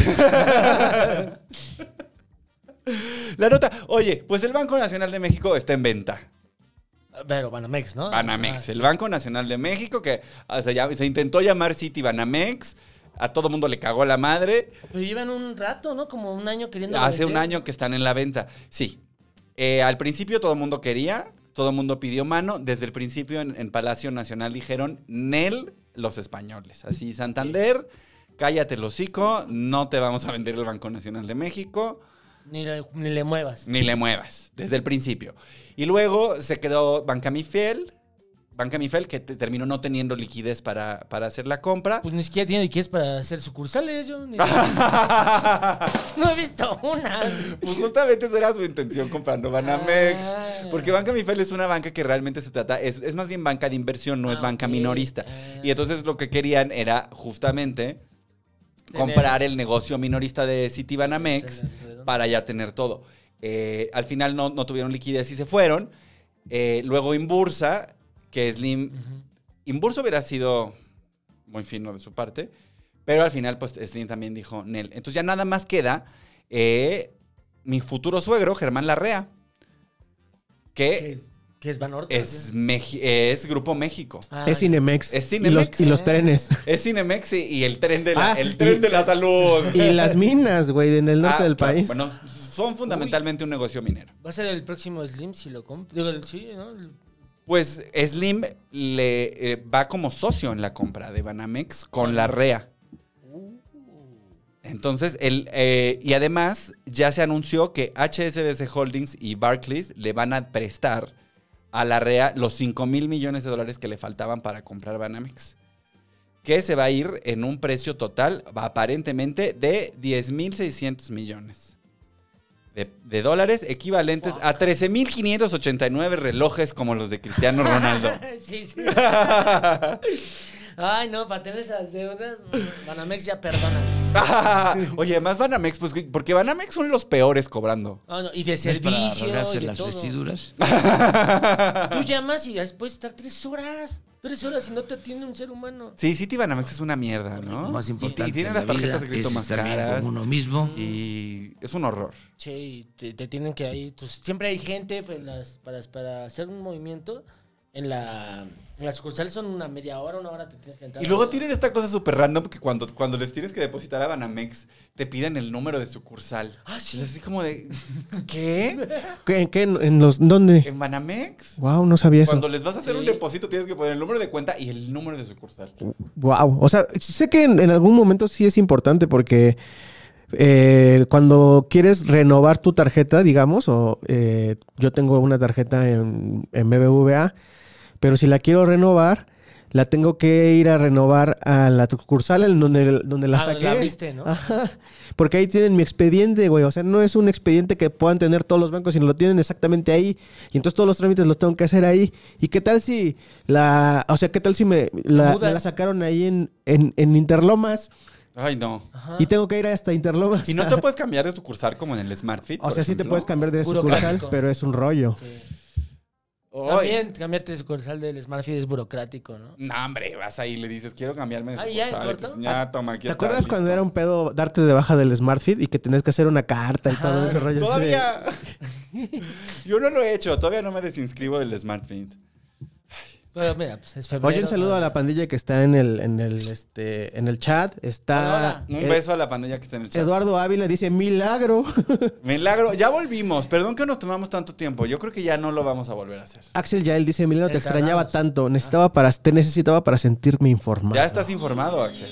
[SPEAKER 5] la nota. Oye, pues el Banco Nacional de México está en venta.
[SPEAKER 6] Pero Banamex, ¿no?
[SPEAKER 5] Banamex,
[SPEAKER 6] Ah,
[SPEAKER 5] el
[SPEAKER 6] sí.
[SPEAKER 5] Banco Nacional de México, que o sea, ya se intentó llamar City Banamex. A todo mundo le cagó la madre.
[SPEAKER 6] Pero llevan un rato, ¿no? Como un año queriendo.
[SPEAKER 5] Hace un
[SPEAKER 6] vender.
[SPEAKER 5] año que están en la venta. Sí. Eh, al principio todo el mundo quería, todo el mundo pidió mano. Desde el principio en, en Palacio Nacional dijeron, Nel, los españoles. Así, Santander, cállate el hocico, no te vamos a vender el Banco Nacional de México,
[SPEAKER 6] Ni le, ni le muevas.
[SPEAKER 5] ni le muevas, desde el principio. Y luego se quedó Banca Mifel, Banca Mifel, que te- terminó no teniendo liquidez para, para hacer la compra.
[SPEAKER 6] Pues ni siquiera tiene liquidez para hacer sucursales. Yo ni- no he visto una.
[SPEAKER 5] Pues justamente esa era su intención comprando Banamex.
[SPEAKER 6] Ah.
[SPEAKER 5] Porque Banca Mifel es una banca que realmente se trata, es, es más bien banca de inversión, no es
[SPEAKER 6] Ah,
[SPEAKER 5] banca
[SPEAKER 6] ok.
[SPEAKER 5] minorista.
[SPEAKER 6] Ah.
[SPEAKER 5] Y entonces lo que querían era justamente
[SPEAKER 6] Tener-
[SPEAKER 5] comprar el negocio minorista de City Banamex
[SPEAKER 6] Tener redondo.
[SPEAKER 5] para ya tener todo. Eh, al final no, no tuvieron liquidez y se fueron. Eh, luego Inbursa, que Slim...
[SPEAKER 6] Ujú.
[SPEAKER 5] Inbursa hubiera sido muy fino de su parte, pero al final pues Slim también dijo Nel. Entonces ya nada más queda eh, mi futuro suegro, Germán Larrea,
[SPEAKER 6] ¿Qué
[SPEAKER 5] que
[SPEAKER 6] es, qué es Banorte?
[SPEAKER 5] es, Meji- es Grupo México.
[SPEAKER 6] Ah,
[SPEAKER 1] Es Cinemex.
[SPEAKER 5] Es
[SPEAKER 1] Y
[SPEAKER 5] Cinemex.
[SPEAKER 1] los, y los trenes.
[SPEAKER 5] Es Cinemex y, y el tren de la,
[SPEAKER 1] Ah,
[SPEAKER 5] el tren
[SPEAKER 1] y-
[SPEAKER 5] de la salud.
[SPEAKER 1] Y las minas, güey, en el norte
[SPEAKER 5] Ah,
[SPEAKER 1] del
[SPEAKER 5] claro.
[SPEAKER 1] país.
[SPEAKER 5] Bueno, son fundamentalmente un negocio minero.
[SPEAKER 6] Va a ser el próximo Slim si lo compro. Digo, el- sí, ¿no? El-
[SPEAKER 5] Pues Slim le eh, va como socio en la compra de Banamex con la R E A. Entonces, el, eh, y además ya se anunció que H S B C Holdings y Barclays le van a prestar a la R E A los cinco mil millones de dólares que le faltaban para comprar Banamex. Que se va a ir en un precio total, aparentemente, de diez mil seiscientos millones. de, de dólares, equivalentes
[SPEAKER 6] Fuck.
[SPEAKER 5] a trece mil quinientos ochenta y nueve relojes como los de Cristiano Ronaldo.
[SPEAKER 6] Sí, sí. Ay, no, para tener esas deudas, no, Banamex ya perdona.
[SPEAKER 5] Oye, además Banamex, pues, porque Banamex son los peores cobrando.
[SPEAKER 6] Ah, no, y de
[SPEAKER 3] ¿Es para
[SPEAKER 6] servicio
[SPEAKER 3] arreglarse
[SPEAKER 6] y de
[SPEAKER 3] las
[SPEAKER 6] todo.
[SPEAKER 3] vestiduras?
[SPEAKER 6] Tú llamas y después estar tres horas. Tres horas y no te atiende un ser humano.
[SPEAKER 5] Sí, City Banamex es una mierda, ¿no?
[SPEAKER 3] Lo más
[SPEAKER 5] Y-
[SPEAKER 3] importante
[SPEAKER 5] y, tienen
[SPEAKER 3] en
[SPEAKER 5] las
[SPEAKER 3] la
[SPEAKER 5] tarjetas
[SPEAKER 3] vida
[SPEAKER 5] de crédito
[SPEAKER 3] es
[SPEAKER 5] más
[SPEAKER 3] estar bien
[SPEAKER 5] caras.
[SPEAKER 3] con uno mismo.
[SPEAKER 5] Y es un horror.
[SPEAKER 6] Sí, te, te tienen que ahí. Pues, siempre hay gente pues, las- para, para hacer un movimiento. En la, en las sucursales son una media hora, una hora te tienes que entrar.
[SPEAKER 5] Y luego tienen esta cosa súper random que cuando, cuando les tienes que depositar a Banamex, te piden el número de sucursal.
[SPEAKER 6] Ah, sí.
[SPEAKER 5] Es así como de, ¿qué?
[SPEAKER 1] ¿Qué, en qué? ¿En los dónde?
[SPEAKER 5] ¿En Banamex?
[SPEAKER 1] Wow, no sabía eso.
[SPEAKER 5] Cuando les vas a hacer
[SPEAKER 6] Sí.
[SPEAKER 5] un depósito tienes que poner el número de cuenta y el número de sucursal.
[SPEAKER 1] Wow. O sea, sé que en, en algún momento sí es importante porque eh, cuando quieres renovar tu tarjeta, digamos, o eh, yo tengo una tarjeta en, en B B V A, pero si la quiero renovar, la tengo que ir a renovar a la sucursal en donde, donde la
[SPEAKER 6] Ah,
[SPEAKER 1] saqué.
[SPEAKER 6] donde la abriste, ¿no?
[SPEAKER 1] Ajá. Porque ahí tienen mi expediente, güey. O sea, no es un expediente que puedan tener todos los bancos, sino lo tienen exactamente ahí. Y entonces todos los trámites los tengo que hacer ahí. ¿Y qué tal si la... O sea, qué tal si me la,
[SPEAKER 6] mudas.
[SPEAKER 1] me la sacaron ahí en, en, en Interlomas
[SPEAKER 5] Ay, no.
[SPEAKER 6] Ajá.
[SPEAKER 1] y tengo que ir hasta Interlomas?
[SPEAKER 5] ¿Y no te puedes cambiar de sucursal como en el SmartFit?
[SPEAKER 1] O sea, sí te
[SPEAKER 5] ejemplo?
[SPEAKER 1] puedes cambiar de
[SPEAKER 6] Burocrático.
[SPEAKER 1] sucursal, pero es un rollo.
[SPEAKER 6] Sí.
[SPEAKER 5] Ay.
[SPEAKER 6] También cambiarte de sucursal del SmartFit es burocrático, ¿no?
[SPEAKER 5] No, hombre, vas ahí y le dices, quiero cambiarme de
[SPEAKER 6] Ah, ¿ya, en
[SPEAKER 5] sucursal.
[SPEAKER 6] corto?
[SPEAKER 5] Y te dicen, Ya, toma, aquí
[SPEAKER 1] ¿Te
[SPEAKER 5] está,
[SPEAKER 1] acuerdas cuando
[SPEAKER 5] listo".
[SPEAKER 1] era un pedo darte de baja del SmartFit y que tenías que hacer una carta y todo ese rollo? así de-
[SPEAKER 5] Todavía. Yo no lo he hecho, todavía no me desinscribo del SmartFit.
[SPEAKER 6] Pero mira, pues es febrero.
[SPEAKER 1] Oye, un saludo a la
[SPEAKER 6] todavía.
[SPEAKER 1] pandilla que está en el, en el, este, en el chat. Está
[SPEAKER 6] Hola, hola.
[SPEAKER 5] Un
[SPEAKER 1] eh,
[SPEAKER 5] beso a la pandilla que está en el chat.
[SPEAKER 1] Eduardo Ávila dice milagro.
[SPEAKER 5] Milagro, ya volvimos. Perdón que nos tomamos tanto tiempo. Yo creo que ya no lo vamos a volver a hacer.
[SPEAKER 1] Axel Yael dice milagro, te
[SPEAKER 6] Eh,
[SPEAKER 1] extrañaba
[SPEAKER 6] tardamos.
[SPEAKER 1] tanto. Necesitaba para, te necesitaba para sentirme informado.
[SPEAKER 5] Ya estás informado, Axel.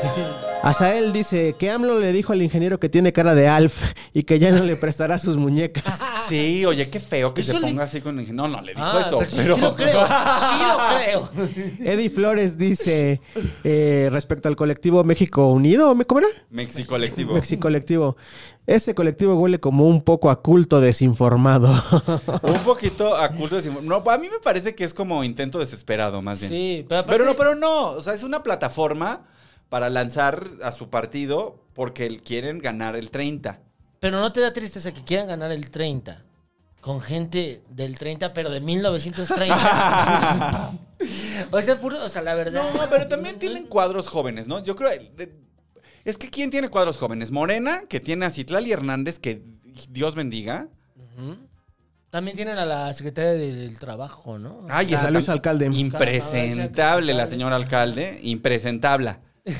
[SPEAKER 1] Azael dice que AMLO le dijo al ingeniero que tiene cara de Alf y que ya no le prestará sus muñecas.
[SPEAKER 5] Sí, oye, qué feo que
[SPEAKER 6] Eso
[SPEAKER 5] se
[SPEAKER 6] le-
[SPEAKER 5] ponga así con el ingeniero. No, no le dijo
[SPEAKER 6] Ah,
[SPEAKER 5] eso,
[SPEAKER 6] pero sí-
[SPEAKER 5] pero.
[SPEAKER 6] sí lo creo. Sí lo creo.
[SPEAKER 1] Eddie Flores dice eh, respecto al colectivo México Unido, ¿cómo era?
[SPEAKER 5] Mexi colectivo.
[SPEAKER 1] Mexi Colectivo. Ese colectivo huele como un poco a culto desinformado.
[SPEAKER 5] Un poquito a culto de... No, a mí me parece que es como intento desesperado, más bien.
[SPEAKER 6] Sí, pero aparte-
[SPEAKER 5] Pero no, pero no. O sea, es una plataforma para lanzar a su partido porque quieren ganar el treinta.
[SPEAKER 6] Pero no te da tristeza que quieran ganar el treinta. Con gente del treinta, pero de mil novecientos treinta. O sea, puro, o sea, la verdad.
[SPEAKER 5] No, pero también tienen cuadros jóvenes, ¿no? Yo creo... de- Es que ¿quién tiene cuadros jóvenes? Morena, que tiene a Citlali Hernández, que Dios bendiga.
[SPEAKER 6] Ujú. También tienen a la secretaria del trabajo, ¿no?
[SPEAKER 5] Ay,
[SPEAKER 1] A
[SPEAKER 5] esa
[SPEAKER 1] Luis
[SPEAKER 5] tam-
[SPEAKER 1] Alcalde.
[SPEAKER 5] Impresentable la señora alcalde. Impresentable.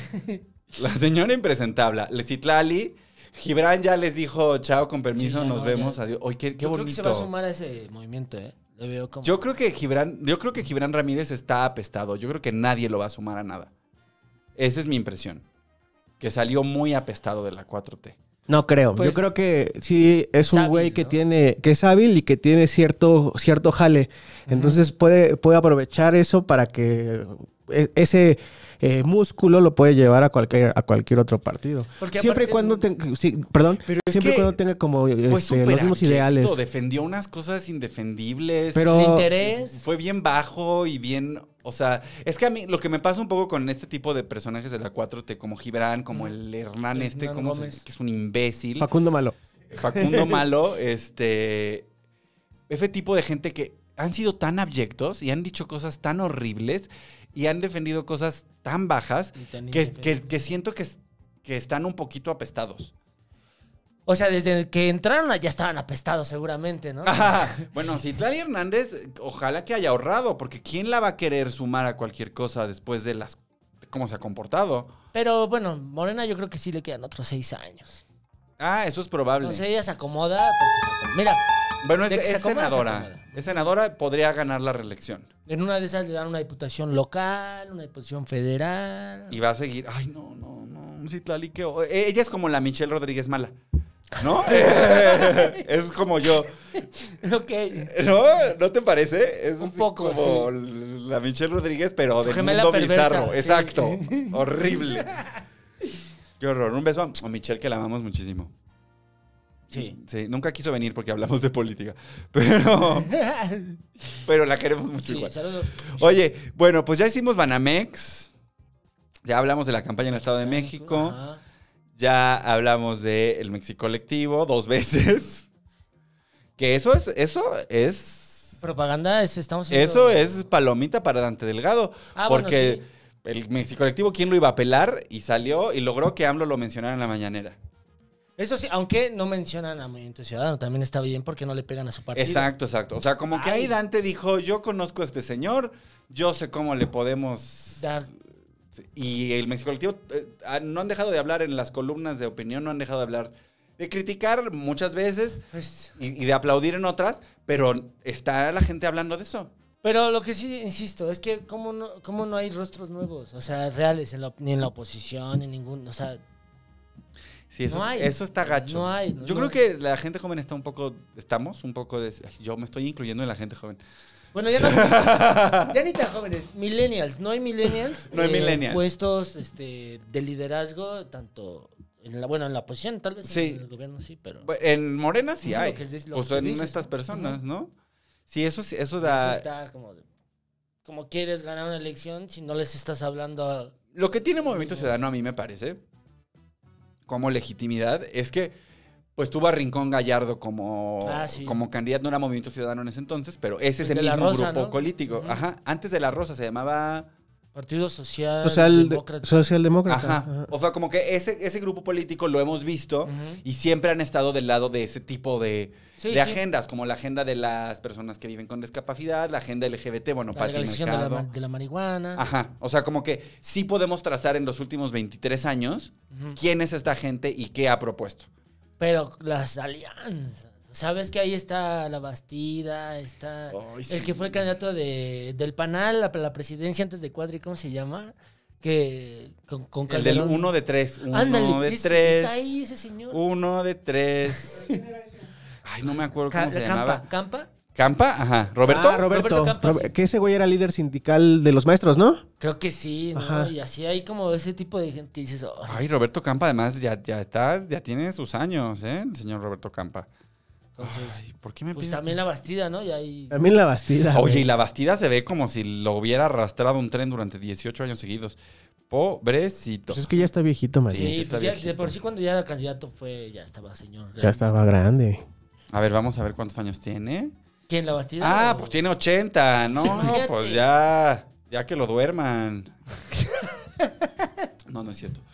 [SPEAKER 5] La señora impresentable. Le- Citlali... Gibran ya les dijo, chao, con permiso,
[SPEAKER 6] Sí, ya
[SPEAKER 5] nos
[SPEAKER 6] no,
[SPEAKER 5] vemos,
[SPEAKER 6] ya.
[SPEAKER 5] adiós. Oye, qué, qué
[SPEAKER 6] Yo creo que se va a
[SPEAKER 5] bonito.
[SPEAKER 6] sumar a ese movimiento, ¿eh? Lo veo como...
[SPEAKER 5] Yo creo que Gibran, yo creo que Gibran Ramírez está apestado. Yo creo que nadie lo va a sumar a nada. Esa es mi impresión. Que salió muy apestado de la cuatro T.
[SPEAKER 1] No creo.
[SPEAKER 6] Pues-
[SPEAKER 1] Yo creo que sí es un
[SPEAKER 6] hábil,
[SPEAKER 1] güey que
[SPEAKER 6] ¿no?
[SPEAKER 1] tiene, que es hábil y que tiene cierto, cierto jale. Entonces puede, puede aprovechar eso para que e- ese eh, músculo lo puede llevar a cualquier, a cualquier otro partido.
[SPEAKER 6] Porque
[SPEAKER 1] Siempre y
[SPEAKER 6] aparte-
[SPEAKER 1] cuando tenga, sí, perdón,
[SPEAKER 5] Pero es
[SPEAKER 1] siempre y
[SPEAKER 5] que
[SPEAKER 1] cuando tenga como
[SPEAKER 5] Fue
[SPEAKER 1] este,
[SPEAKER 5] súper
[SPEAKER 1] los mismos
[SPEAKER 5] abyecto,
[SPEAKER 1] ideales.
[SPEAKER 5] defendió unas cosas indefendibles.
[SPEAKER 1] Pero
[SPEAKER 6] El interés.
[SPEAKER 5] Fue bien bajo y bien... O sea, es que a mí lo que me pasa un poco con este tipo de personajes de la cuatro T, como Gibran, como el Hernán
[SPEAKER 6] El
[SPEAKER 5] este,
[SPEAKER 6] Hernán
[SPEAKER 5] como se-
[SPEAKER 6] Gómez.
[SPEAKER 5] que es un imbécil.
[SPEAKER 1] Facundo Malo.
[SPEAKER 5] Facundo Malo, este... Ese tipo de gente que han sido tan abyectos y han dicho cosas tan horribles y han defendido cosas tan bajas
[SPEAKER 6] Y tan
[SPEAKER 5] que, que,
[SPEAKER 6] indefendibles.
[SPEAKER 5] que siento que, que están un poquito apestados.
[SPEAKER 6] O sea, desde que entraron ya estaban apestados seguramente, ¿no?
[SPEAKER 5] Bueno, Citlali Hernández, ojalá que haya ahorrado, porque ¿quién la va a querer sumar a cualquier cosa después de las de cómo se ha comportado?
[SPEAKER 6] Pero bueno, Morena yo creo que sí le quedan otros seis años.
[SPEAKER 5] Ah, eso es probable.
[SPEAKER 6] Entonces ella se acomoda porque se acomoda. Mira,
[SPEAKER 5] Bueno, es,
[SPEAKER 6] de que se
[SPEAKER 5] es
[SPEAKER 6] acomoda, se
[SPEAKER 5] senadora.
[SPEAKER 6] acomoda.
[SPEAKER 5] Es senadora, podría ganar la reelección.
[SPEAKER 6] en una de esas le dan una diputación local, una diputación federal.
[SPEAKER 5] Y va a seguir. Ay, no, no, no. Citlali, que ella es como la Michelle Rodríguez mala. ¿No? Eh, es como yo.
[SPEAKER 6] Ok.
[SPEAKER 5] ¿No? ¿No te parece? Es
[SPEAKER 6] Un
[SPEAKER 5] así
[SPEAKER 6] poco,
[SPEAKER 5] como la Michelle Rodríguez, pero
[SPEAKER 6] Su
[SPEAKER 5] del
[SPEAKER 6] gemela
[SPEAKER 5] mundo
[SPEAKER 6] perversa,
[SPEAKER 5] bizarro.
[SPEAKER 6] sí.
[SPEAKER 5] Exacto. Horrible. Qué horror. Un beso a Michelle, que la amamos muchísimo.
[SPEAKER 6] Sí.
[SPEAKER 5] Sí, nunca quiso venir porque hablamos de política. Pero, pero la queremos mucho
[SPEAKER 6] Sí,
[SPEAKER 5] igual.
[SPEAKER 6] saludos.
[SPEAKER 5] Oye, bueno, pues ya hicimos Banamex. Ya hablamos de la campaña en el Estado de México.
[SPEAKER 6] Ajá.
[SPEAKER 5] Ya hablamos del Mexicolectivo dos veces. Que eso es, eso es.
[SPEAKER 6] Propaganda es, estamos haciendo-
[SPEAKER 5] Eso es palomita para Dante Delgado.
[SPEAKER 6] Ah, bueno,
[SPEAKER 5] porque
[SPEAKER 6] sí.
[SPEAKER 5] el Mexicolectivo, ¿quién lo iba a pelar? Y salió y logró que AMLO lo mencionara en la mañanera.
[SPEAKER 6] Eso sí, aunque no mencionan a Movimiento Ciudadano, también está bien porque no le pegan a su partido.
[SPEAKER 5] Exacto, exacto. O sea, como que
[SPEAKER 6] Ay.
[SPEAKER 5] ahí Dante dijo, yo conozco a este señor, yo sé cómo le podemos...
[SPEAKER 6] Dar.
[SPEAKER 5] Y el Mexicolectivo eh, no han dejado de hablar en las columnas de opinión, no han dejado de hablar, de criticar muchas veces
[SPEAKER 6] Pues,
[SPEAKER 5] y, y de aplaudir en otras, pero está la gente hablando de eso.
[SPEAKER 6] pero lo que sí, insisto, es que cómo no, cómo no hay rostros nuevos, o sea, reales, en la- ni en la oposición, ni ningún, o sea,
[SPEAKER 5] Sí, eso,
[SPEAKER 6] No
[SPEAKER 5] es-
[SPEAKER 6] hay.
[SPEAKER 5] eso está gacho.
[SPEAKER 6] No hay, no-
[SPEAKER 5] Yo
[SPEAKER 6] no
[SPEAKER 5] creo
[SPEAKER 6] hay.
[SPEAKER 5] que la gente joven está un poco, estamos un poco de... ay, yo me estoy incluyendo en la gente joven.
[SPEAKER 6] bueno, ya no, ya ni tan jóvenes, millennials, no hay millennials.
[SPEAKER 5] No hay millennials.
[SPEAKER 6] Puestos este, de liderazgo, tanto, en la, bueno, en la oposición, tal vez
[SPEAKER 5] Sí.
[SPEAKER 6] en el gobierno sí, pero...
[SPEAKER 5] En Morena sí
[SPEAKER 6] Lo
[SPEAKER 5] hay.
[SPEAKER 6] que es- lo
[SPEAKER 5] Pues
[SPEAKER 6] que
[SPEAKER 5] en
[SPEAKER 6] dices.
[SPEAKER 5] estas personas, ¿no? Sí, eso, sí- eso
[SPEAKER 6] Eso
[SPEAKER 5] da...
[SPEAKER 6] está como, de- como quieres ganar una elección si no les estás hablando a...
[SPEAKER 5] Lo que tiene Movimiento Ciudadano a mí me parece, como legitimidad, es que pues tuvo a Rincón Gallardo como,
[SPEAKER 6] Ah, sí.
[SPEAKER 5] como candidato, no era Movimiento Ciudadano en ese entonces, pero ese es
[SPEAKER 6] Pues
[SPEAKER 5] el
[SPEAKER 6] de la
[SPEAKER 5] mismo
[SPEAKER 6] Rosa,
[SPEAKER 5] grupo
[SPEAKER 6] ¿no?
[SPEAKER 5] político.
[SPEAKER 6] Ujú.
[SPEAKER 5] Ajá, antes de La Rosa se llamaba...
[SPEAKER 6] Partido Social,
[SPEAKER 1] Social,
[SPEAKER 6] Demócrata.
[SPEAKER 1] socialdemócrata.
[SPEAKER 5] Ajá.
[SPEAKER 1] Ajá.
[SPEAKER 5] O sea, como que ese, ese grupo político lo hemos visto
[SPEAKER 6] Ujú.
[SPEAKER 5] y siempre han estado del lado de ese tipo de,
[SPEAKER 6] Sí,
[SPEAKER 5] de
[SPEAKER 6] sí.
[SPEAKER 5] agendas, como la agenda de las personas que viven con discapacidad, la agenda L G B T, bueno,
[SPEAKER 6] La
[SPEAKER 5] Pati
[SPEAKER 6] legalización de la,
[SPEAKER 5] Mercado.
[SPEAKER 6] ma- de la marihuana.
[SPEAKER 5] Ajá, o sea, como que sí podemos trazar en los últimos veintitrés años
[SPEAKER 6] Ujú.
[SPEAKER 5] quién es esta gente y qué ha propuesto.
[SPEAKER 6] Pero las alianzas. ¿Sabes que ahí está la Bastida? Está
[SPEAKER 5] Ay,
[SPEAKER 6] el
[SPEAKER 5] sí.
[SPEAKER 6] que fue el candidato de, del Panal a la presidencia antes de Cuadri, ¿cómo se llama? Que con, con
[SPEAKER 5] El del
[SPEAKER 6] Calderón.
[SPEAKER 5] uno de tres, uno
[SPEAKER 6] Ándale,
[SPEAKER 5] de
[SPEAKER 6] ese-
[SPEAKER 5] tres,
[SPEAKER 6] está ahí ese señor.
[SPEAKER 5] uno de tres. Ay, no me acuerdo
[SPEAKER 6] Ca-
[SPEAKER 5] cómo se
[SPEAKER 6] Campa,
[SPEAKER 5] llamaba.
[SPEAKER 6] Campa.
[SPEAKER 5] ¿Campa? Ajá. ¿Roberto?
[SPEAKER 1] Ah, Roberto.
[SPEAKER 6] Roberto Campos,
[SPEAKER 1] Rob-
[SPEAKER 6] sí.
[SPEAKER 1] Que ese güey era líder sindical de los maestros, ¿no?
[SPEAKER 6] Creo que sí, ¿no?
[SPEAKER 1] Ajá.
[SPEAKER 6] Y así hay como ese tipo de gente que dices, oh,
[SPEAKER 5] Ay, Roberto Campa además ya, ya está, ya tiene sus años, ¿eh? El señor Roberto Campa.
[SPEAKER 6] entonces,
[SPEAKER 5] Ay, ¿por qué me
[SPEAKER 6] pues
[SPEAKER 5] piden-
[SPEAKER 6] también la Bastida, ¿no? Y ahí...
[SPEAKER 1] También la Bastida.
[SPEAKER 5] Oye,
[SPEAKER 1] güey.
[SPEAKER 5] y la Bastida se ve como si lo hubiera arrastrado un tren durante dieciocho años seguidos. Pobrecito.
[SPEAKER 1] Pues es que ya está viejito, más
[SPEAKER 6] Sí,
[SPEAKER 1] bien.
[SPEAKER 5] sí está
[SPEAKER 6] pues ya, de
[SPEAKER 5] viejito.
[SPEAKER 6] por sí cuando ya era candidato fue, ya estaba señor.
[SPEAKER 1] Ya estaba grande.
[SPEAKER 5] A ver, vamos a ver cuántos años tiene.
[SPEAKER 6] ¿Quién, la Bastida?
[SPEAKER 5] Ah,
[SPEAKER 6] o-
[SPEAKER 5] pues tiene ochenta. No,
[SPEAKER 6] Imagínate.
[SPEAKER 5] pues ya, ya que lo duerman. No, no es cierto.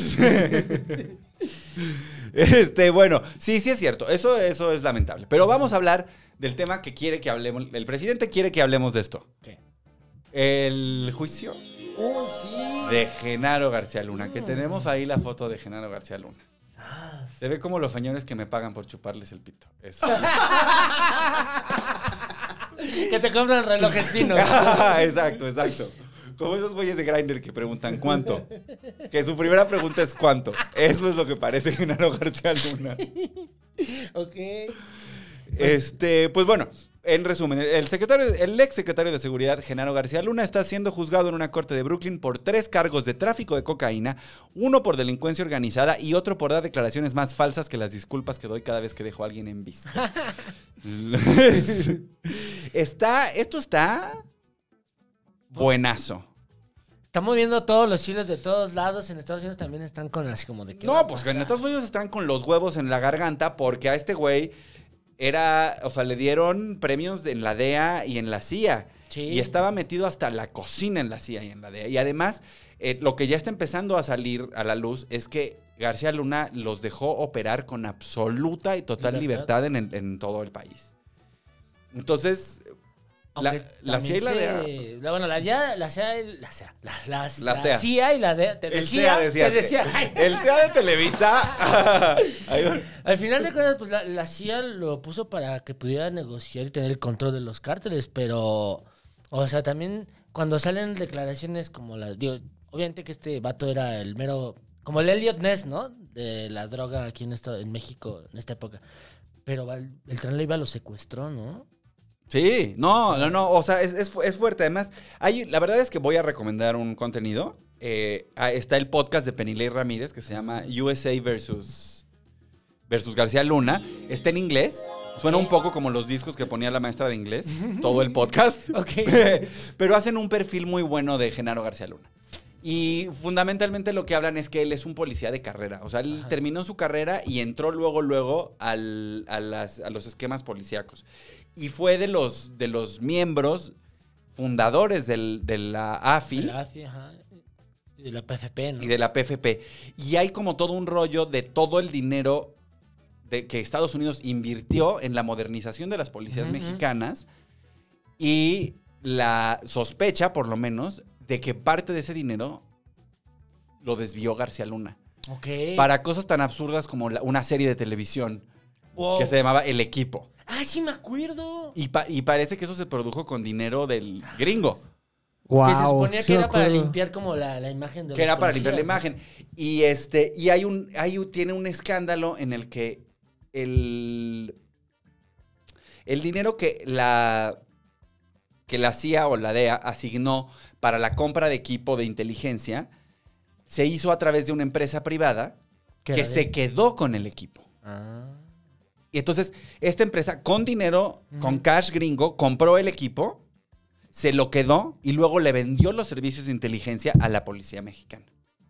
[SPEAKER 5] Este, bueno, sí, sí es cierto. Eso, eso es lamentable. Pero vamos a hablar del tema que quiere que hablemos. El presidente quiere que hablemos de esto.
[SPEAKER 6] ¿Qué?
[SPEAKER 5] El juicio
[SPEAKER 6] Oh, sí.
[SPEAKER 5] de Genaro García Luna, que tenemos ahí la foto de Genaro García Luna.
[SPEAKER 6] Ah,
[SPEAKER 5] Se ve como los señores que me pagan por chuparles el pito. Eso.
[SPEAKER 6] que te compran relojes finos.
[SPEAKER 5] Exacto, exacto. Como esos güeyes de Grindr que preguntan ¿cuánto? Que su primera pregunta es ¿cuánto? Eso es lo que parece Genaro García Luna.
[SPEAKER 6] Ok.
[SPEAKER 5] Este, pues bueno, en resumen, el secretario, el ex secretario de Seguridad, Genaro García Luna, está siendo juzgado en una corte de Brooklyn por tres cargos de tráfico de cocaína, uno por delincuencia organizada y otro por dar declaraciones más falsas que las disculpas que doy cada vez que dejo a alguien en vista. Está, esto está buenazo.
[SPEAKER 6] Está moviendo todos los hilos de todos lados. En Estados Unidos también están con así como de que...
[SPEAKER 5] No, pues que en Estados Unidos están con los huevos en la garganta porque a este güey era, o sea, le dieron premios en la D E A y en la C I A.
[SPEAKER 6] Sí.
[SPEAKER 5] Y estaba metido hasta la cocina en la C I A y en la D E A. Y además, eh, lo que ya está empezando a salir a la luz es que García Luna los dejó operar con absoluta y total
[SPEAKER 6] Libertad.
[SPEAKER 5] libertad, en, el- en todo el país. Entonces, la,
[SPEAKER 6] Aunque
[SPEAKER 5] la C I A y la D E A...
[SPEAKER 6] también se- la- Bueno, la D E A, la C A y la C A. La, la,
[SPEAKER 5] La
[SPEAKER 6] la
[SPEAKER 5] C E A.
[SPEAKER 6] C I A y la D E A. Te
[SPEAKER 5] El
[SPEAKER 6] decía,
[SPEAKER 5] C E A decía,
[SPEAKER 6] te decía. ay.
[SPEAKER 5] el C E A de Televisa. Ahí va.
[SPEAKER 6] Al final de cuentas, pues la, la C I A lo puso para que pudiera negociar y tener el control de los cárteles, pero, o sea, también cuando salen declaraciones como la, digo, obviamente que este vato era el mero, como el Elliot Ness, ¿no? De la droga aquí en, esta, en México en esta época. Pero el, el tren Leiva lo secuestró, ¿no?
[SPEAKER 5] Sí, no, no, no, o sea, es, es, fu- es fuerte. Además, hay, la verdad es que voy a recomendar un contenido. Eh, ah, está el podcast de Penilei Ramírez que se llama U S A versus versus García Luna. Está en inglés. Suena un poco como los discos que ponía la maestra de inglés, todo el podcast.
[SPEAKER 6] Ok.
[SPEAKER 5] Pero hacen un perfil muy bueno de Genaro García Luna. Y fundamentalmente lo que hablan es que él es un policía de carrera. O sea, él Ajá. terminó su carrera y entró luego, luego al, a, las, a los esquemas policíacos. Y fue de los, de los miembros fundadores del, de la A F I.
[SPEAKER 6] De la A F I, ajá. Y de la P F P, ¿no?
[SPEAKER 5] Y de la P F P. Y hay como todo un rollo de todo el dinero de que Estados Unidos invirtió en la modernización de las policías uh-huh. mexicanas y la sospecha, por lo menos, de que parte de ese dinero lo desvió García Luna.
[SPEAKER 6] Ok.
[SPEAKER 5] Para cosas tan absurdas como la, una serie de televisión
[SPEAKER 6] wow.
[SPEAKER 5] que se llamaba El Equipo.
[SPEAKER 6] ¡Ah, sí me acuerdo!
[SPEAKER 5] Y, pa- y parece que eso se produjo con dinero del gringo.
[SPEAKER 1] Wow,
[SPEAKER 6] que se suponía
[SPEAKER 1] sí
[SPEAKER 6] que
[SPEAKER 1] me
[SPEAKER 6] era para
[SPEAKER 1] acuerdo.
[SPEAKER 6] limpiar como la, la imagen de
[SPEAKER 5] Que
[SPEAKER 6] los
[SPEAKER 5] era para limpiar la
[SPEAKER 6] policías,
[SPEAKER 5] imagen. Y este y hay un hay un- tiene un escándalo en el que el el dinero que la que la C I A o la D E A asignó para la compra de equipo de inteligencia se hizo a través de una empresa privada
[SPEAKER 6] ¿Qué
[SPEAKER 5] que
[SPEAKER 6] era de-
[SPEAKER 5] se quedó con el equipo.
[SPEAKER 6] Ah.
[SPEAKER 5] Y entonces esta empresa con dinero,
[SPEAKER 6] Ujú.
[SPEAKER 5] con cash gringo, compró el equipo, se lo quedó y luego le vendió los servicios de inteligencia a la policía mexicana.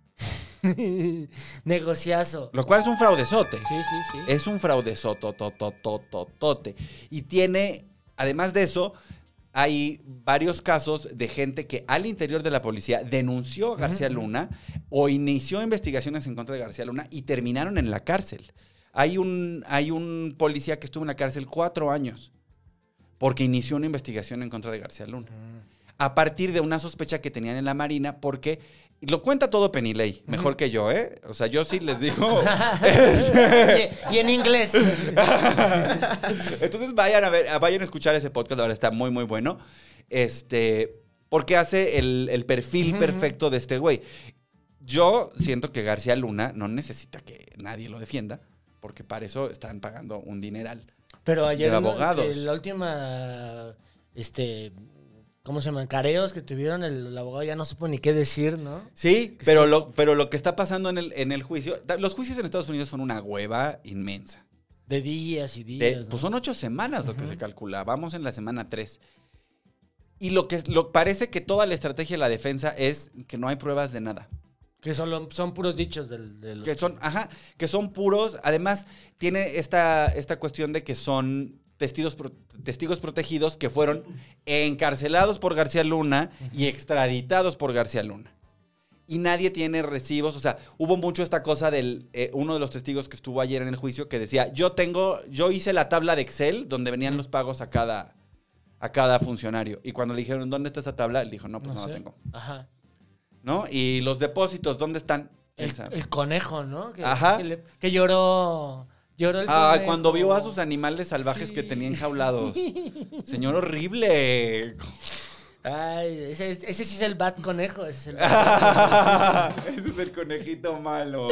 [SPEAKER 6] Negociazo.
[SPEAKER 5] Lo cual es un fraudezote.
[SPEAKER 6] Sí, sí, sí.
[SPEAKER 5] Es un fraudezotototototote. Y tiene, además de eso, hay varios casos de gente que al interior de la policía denunció a García Luna o inició investigaciones en contra de García Luna y terminaron en la cárcel. Hay un, hay un policía que estuvo en la cárcel cuatro años porque inició una investigación en contra de García Luna. A partir de una sospecha que tenían en la Marina, porque lo cuenta todo Penilei, mejor que yo, ¿eh? O sea, yo sí les digo.
[SPEAKER 6] y, y en inglés.
[SPEAKER 5] Entonces vayan a ver, vayan a escuchar ese podcast, la verdad está muy, muy bueno. Este, porque hace el, el perfil
[SPEAKER 6] Ujú.
[SPEAKER 5] perfecto de este güey. Yo siento que García Luna no necesita que nadie lo defienda, porque para eso están pagando un dineral.
[SPEAKER 6] Pero ayer
[SPEAKER 5] De
[SPEAKER 6] no,
[SPEAKER 5] abogados.
[SPEAKER 6] que la última, este, ¿cómo se llaman? Careos que tuvieron, el, el abogado ya no supo ni qué decir, ¿no?
[SPEAKER 5] Sí, pero lo, pero lo que está pasando en el, en el juicio, los juicios en Estados Unidos son una hueva inmensa.
[SPEAKER 6] De días y días.
[SPEAKER 5] De-
[SPEAKER 6] ¿no?
[SPEAKER 5] pues son ocho semanas lo que se calcula. Vamos en la semana tres. Y lo que lo, parece que toda la estrategia de la defensa es que no hay pruebas de nada.
[SPEAKER 6] Que son, son puros dichos del, de los...
[SPEAKER 5] Que son, ajá, que son puros. Además, tiene esta, esta cuestión de que son testigos, pro- testigos protegidos que fueron encarcelados por García Luna y extraditados por García Luna. Y nadie tiene recibos. O sea, hubo mucho esta cosa del eh, uno de los testigos que estuvo ayer en el juicio que decía, yo tengo, yo hice la tabla de Excel donde venían los pagos a cada, a cada funcionario. Y cuando le dijeron, ¿dónde está esa tabla? Él dijo, no, pues no,
[SPEAKER 6] sé.
[SPEAKER 5] la tengo.
[SPEAKER 6] Ajá.
[SPEAKER 5] ¿No? Y los depósitos, ¿dónde están? ¿Quién
[SPEAKER 6] El,
[SPEAKER 5] sabe?
[SPEAKER 6] el conejo, ¿no? Que,
[SPEAKER 5] Ajá.
[SPEAKER 6] Que, le- que lloró... Lloró el
[SPEAKER 5] Ah,
[SPEAKER 6] conejo.
[SPEAKER 5] cuando vio a sus animales salvajes
[SPEAKER 6] Sí.
[SPEAKER 5] que tenía enjaulados. Señor horrible.
[SPEAKER 6] Ay, ese, ese sí es el bat conejo. Ese es el bat conejo.
[SPEAKER 5] Ese es el conejito malo.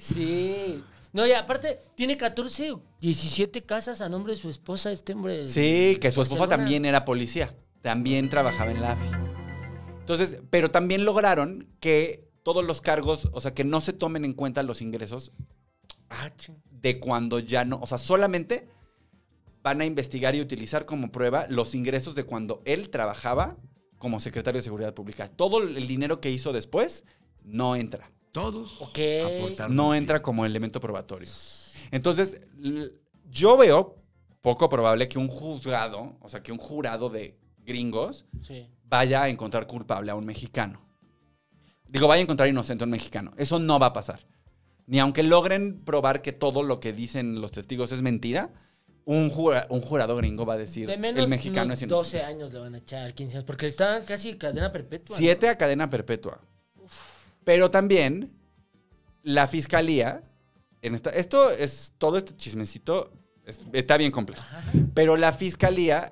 [SPEAKER 6] Sí. No, y aparte, tiene catorce, diecisiete casas a nombre de su esposa, este hombre.
[SPEAKER 5] Sí, que su esposa
[SPEAKER 6] Barcelona.
[SPEAKER 5] también era policía. También trabajaba en la A F I. Entonces, pero también lograron que todos los cargos, o sea, que no se tomen en cuenta los ingresos
[SPEAKER 6] Ah, ching.
[SPEAKER 5] de cuando ya no, o sea, solamente van a investigar y utilizar como prueba los ingresos de cuando él trabajaba como secretario de Seguridad Pública. Todo el dinero que hizo después no entra.
[SPEAKER 3] Todos
[SPEAKER 6] Ok.
[SPEAKER 3] aportaron.
[SPEAKER 5] No entra como elemento probatorio. Entonces, l- yo veo poco probable que un juzgado, o sea, que un jurado de gringos
[SPEAKER 6] Sí.
[SPEAKER 5] vaya a encontrar culpable a un mexicano. Digo, vaya a encontrar inocente a un mexicano. Eso no va a pasar. Ni aunque logren probar que todo lo que dicen los testigos es mentira, un, jura- un jurado gringo va a decir
[SPEAKER 6] De menos
[SPEAKER 5] el mexicano
[SPEAKER 6] unos
[SPEAKER 5] es inocente.
[SPEAKER 6] doce años le van a echar, quince años, porque estaban casi en cadena perpetua. ¿no?
[SPEAKER 5] Siete a cadena perpetua. Pero también la fiscalía, en esta, esto es todo este chismecito, es- está bien complejo. Pero la fiscalía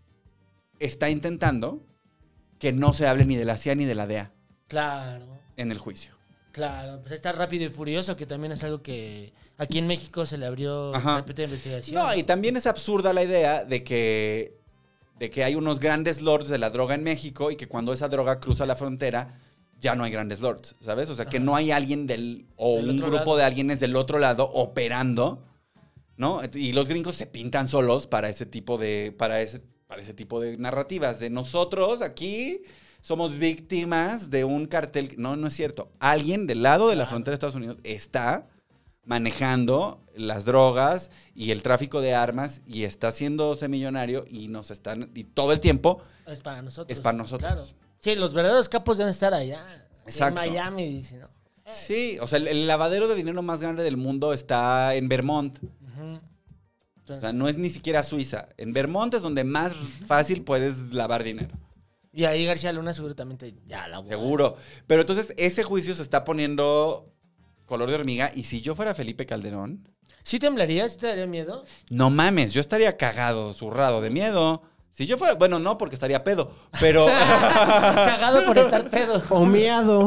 [SPEAKER 5] está intentando que no se hable ni de la C I A ni de la D E A
[SPEAKER 6] Claro,
[SPEAKER 5] en el juicio.
[SPEAKER 6] claro. Pues está Rápido y Furioso, que también es algo que aquí en México se le abrió
[SPEAKER 5] Ajá.
[SPEAKER 6] carpeta de investigación.
[SPEAKER 5] No, y también es absurda la idea de que, de que hay unos grandes lords de la droga en México y que cuando esa droga cruza la frontera ya no hay grandes lords, ¿sabes? O sea, que
[SPEAKER 6] Ajá.
[SPEAKER 5] no hay alguien del, o
[SPEAKER 6] Del
[SPEAKER 5] un
[SPEAKER 6] otro
[SPEAKER 5] grupo
[SPEAKER 6] lado.
[SPEAKER 5] de alguienes del otro lado operando ¿no? Y los gringos se pintan solos para ese tipo de, para ese, para ese tipo de narrativas. De nosotros aquí somos víctimas de un cartel. No, no es cierto. Alguien del lado de la frontera de Estados Unidos está manejando las drogas y el tráfico de armas y está haciéndose millonario y nos están, y todo el tiempo
[SPEAKER 6] Es para nosotros.
[SPEAKER 5] es para nosotros.
[SPEAKER 6] Claro. Sí, los verdaderos capos deben estar allá.
[SPEAKER 5] Exacto.
[SPEAKER 6] En Miami, dice, ¿no?
[SPEAKER 5] Sí, o sea, el, el lavadero de dinero más grande del mundo está en Vermont.
[SPEAKER 6] Ujú.
[SPEAKER 5] O sea, no es ni siquiera Suiza. En Vermont es donde más fácil puedes lavar dinero.
[SPEAKER 6] Y ahí García Luna seguramente ya la
[SPEAKER 5] Seguro. Pero entonces ese juicio se está poniendo color de hormiga. Y si yo fuera Felipe Calderón...
[SPEAKER 6] ¿Sí temblarías? ¿Te daría miedo?
[SPEAKER 5] No mames, yo estaría cagado, zurrado de miedo. Si yo fuera... Bueno, no, porque estaría pedo. Pero...
[SPEAKER 6] Cagado por estar pedo.
[SPEAKER 1] O miado.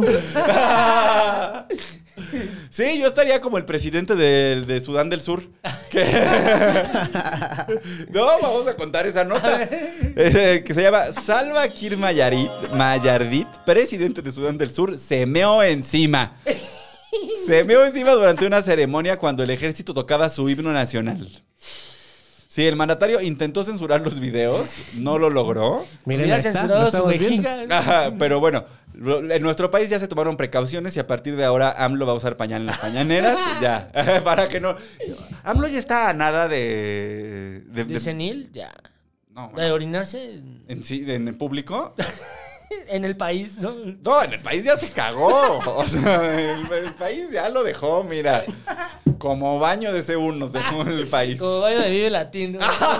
[SPEAKER 5] Sí, yo estaría como el presidente de, de Sudán del Sur. Que... No, vamos a contar esa nota. Eh, que se llama Salva Kiir Mayardit, Mayardit, presidente de Sudán del Sur, se meó encima. Se meó encima durante una ceremonia cuando el ejército tocaba su himno nacional. Sí, el mandatario intentó censurar los videos, no lo logró.
[SPEAKER 1] Miren,
[SPEAKER 6] Hubiera
[SPEAKER 1] ahí está, lo
[SPEAKER 6] censurado su
[SPEAKER 1] estamos viendo.
[SPEAKER 6] vejiga.
[SPEAKER 5] Ajá, pero bueno, lo- en nuestro país ya se tomaron precauciones y a partir de ahora AMLO va a usar pañal en las pañaneras. Ya, para que no... AMLO ya está a nada de... de-
[SPEAKER 6] ¿De
[SPEAKER 5] de-
[SPEAKER 6] senil? Ya.
[SPEAKER 5] no,
[SPEAKER 6] ¿De
[SPEAKER 5] bueno,
[SPEAKER 6] orinarse?
[SPEAKER 5] en, sí, en el público.
[SPEAKER 6] En el país, ¿no?
[SPEAKER 5] No, en el país ya se cagó. O sea, el, el país ya lo dejó, mira. Como baño de C uno nos dejó en el país.
[SPEAKER 6] Como baño de Vive Latino.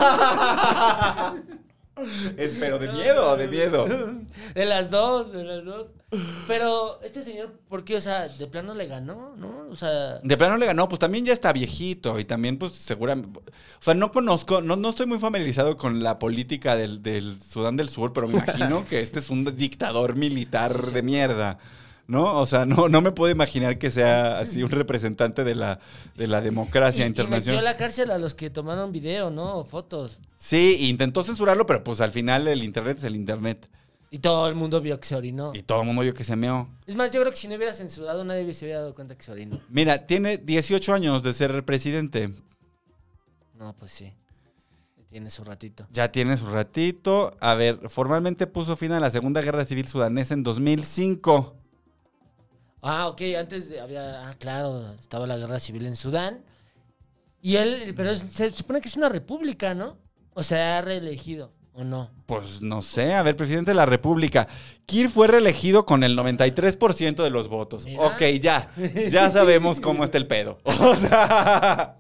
[SPEAKER 5] Es, pero de miedo, de miedo.
[SPEAKER 6] De las dos, de las dos. Pero este señor, ¿por qué? O sea, de plano le ganó, ¿no? O sea...
[SPEAKER 5] De plano le ganó, pues también ya está viejito y también pues seguramente... O sea, no conozco, no, no estoy muy familiarizado con la política del, del Sudán del Sur, pero me imagino que este es un dictador militar de mierda, ¿no? O sea, no, no me puedo imaginar que sea así un representante de la, de la democracia
[SPEAKER 6] Y, y metió
[SPEAKER 5] internacional.
[SPEAKER 6] a la cárcel a los que tomaron video, ¿no? O fotos.
[SPEAKER 5] Sí, intentó censurarlo, pero pues al final el internet es el internet.
[SPEAKER 6] Y todo el mundo vio que se orinó.
[SPEAKER 5] Y todo el mundo vio que se meó.
[SPEAKER 6] Es más, yo creo que si no hubiera censurado, nadie se hubiera dado cuenta que se orinó.
[SPEAKER 5] Mira, tiene dieciocho años de ser presidente.
[SPEAKER 6] No, pues sí. Tiene su ratito.
[SPEAKER 5] Ya tiene su ratito. A ver, formalmente puso fin a la Segunda Guerra Civil Sudanesa en dos mil cinco.
[SPEAKER 6] Ah, ok, antes de- había... Ah, claro, estaba la guerra civil en Sudán. Y él, pero es- se supone que es una república, ¿no? O sea, ha reelegido, ¿o no?
[SPEAKER 5] Pues no sé, a ver, presidente de la República. Kiir fue reelegido con el noventa y tres por ciento de los votos.
[SPEAKER 6] Mira.
[SPEAKER 5] Ok, ya. Ya sabemos cómo está el pedo. O sea,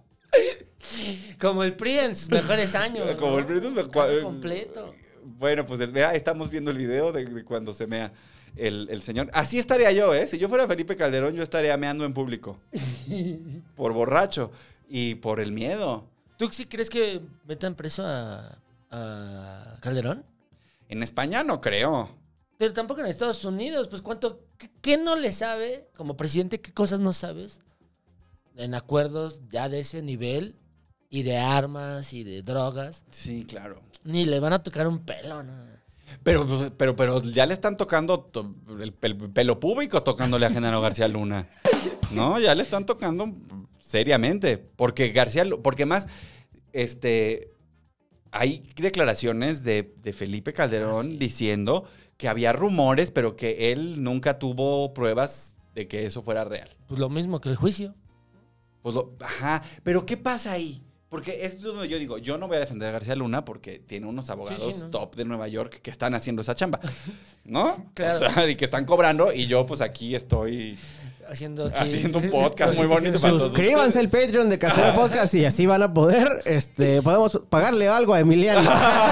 [SPEAKER 6] Como el P R I en sus mejores años.
[SPEAKER 5] como
[SPEAKER 6] ¿no?
[SPEAKER 5] el presidente me-
[SPEAKER 6] Cambio completo.
[SPEAKER 5] Bueno, pues vea, estamos viendo el video de, de cuando se mea el, el señor. Así estaría yo, ¿eh? Si yo fuera Felipe Calderón, yo estaría meando en público. Por borracho y por el miedo.
[SPEAKER 6] ¿Tú sí crees que metan preso a, a Calderón?
[SPEAKER 5] En España no creo.
[SPEAKER 6] Pero tampoco en Estados Unidos. Pues cuánto... ¿Qué, qué no le sabe? Como presidente, ¿qué cosas no sabes? En acuerdos ya de ese nivel. Y de armas y de drogas.
[SPEAKER 5] Sí, claro.
[SPEAKER 6] Ni le van a tocar un pelo, ¿no?
[SPEAKER 5] Pero, pues, pero, pero ya le están tocando to- el, pel- pelo público tocándole a Genaro García Luna. No, ya le están tocando seriamente. Porque García, Lu- porque más, este, hay declaraciones de, de Felipe Calderón
[SPEAKER 6] Ah, sí.
[SPEAKER 5] diciendo que había rumores, pero que él nunca tuvo pruebas de que eso fuera real.
[SPEAKER 6] Pues lo mismo que el juicio.
[SPEAKER 5] Pues lo- ajá, pero ¿qué pasa ahí? Porque esto es donde yo digo, yo no voy a defender a García Luna porque tiene unos abogados
[SPEAKER 6] Sí, sí, ¿no?
[SPEAKER 5] top de Nueva York que están haciendo esa chamba, ¿no?
[SPEAKER 6] Claro.
[SPEAKER 5] O sea, y que están cobrando y yo pues aquí estoy
[SPEAKER 6] Haciendo, aquí-
[SPEAKER 5] haciendo un podcast muy bonito para todos.
[SPEAKER 1] Suscríbanse al Patreon de Casero Podcast y así van a poder, este, podemos pagarle algo a Emiliano.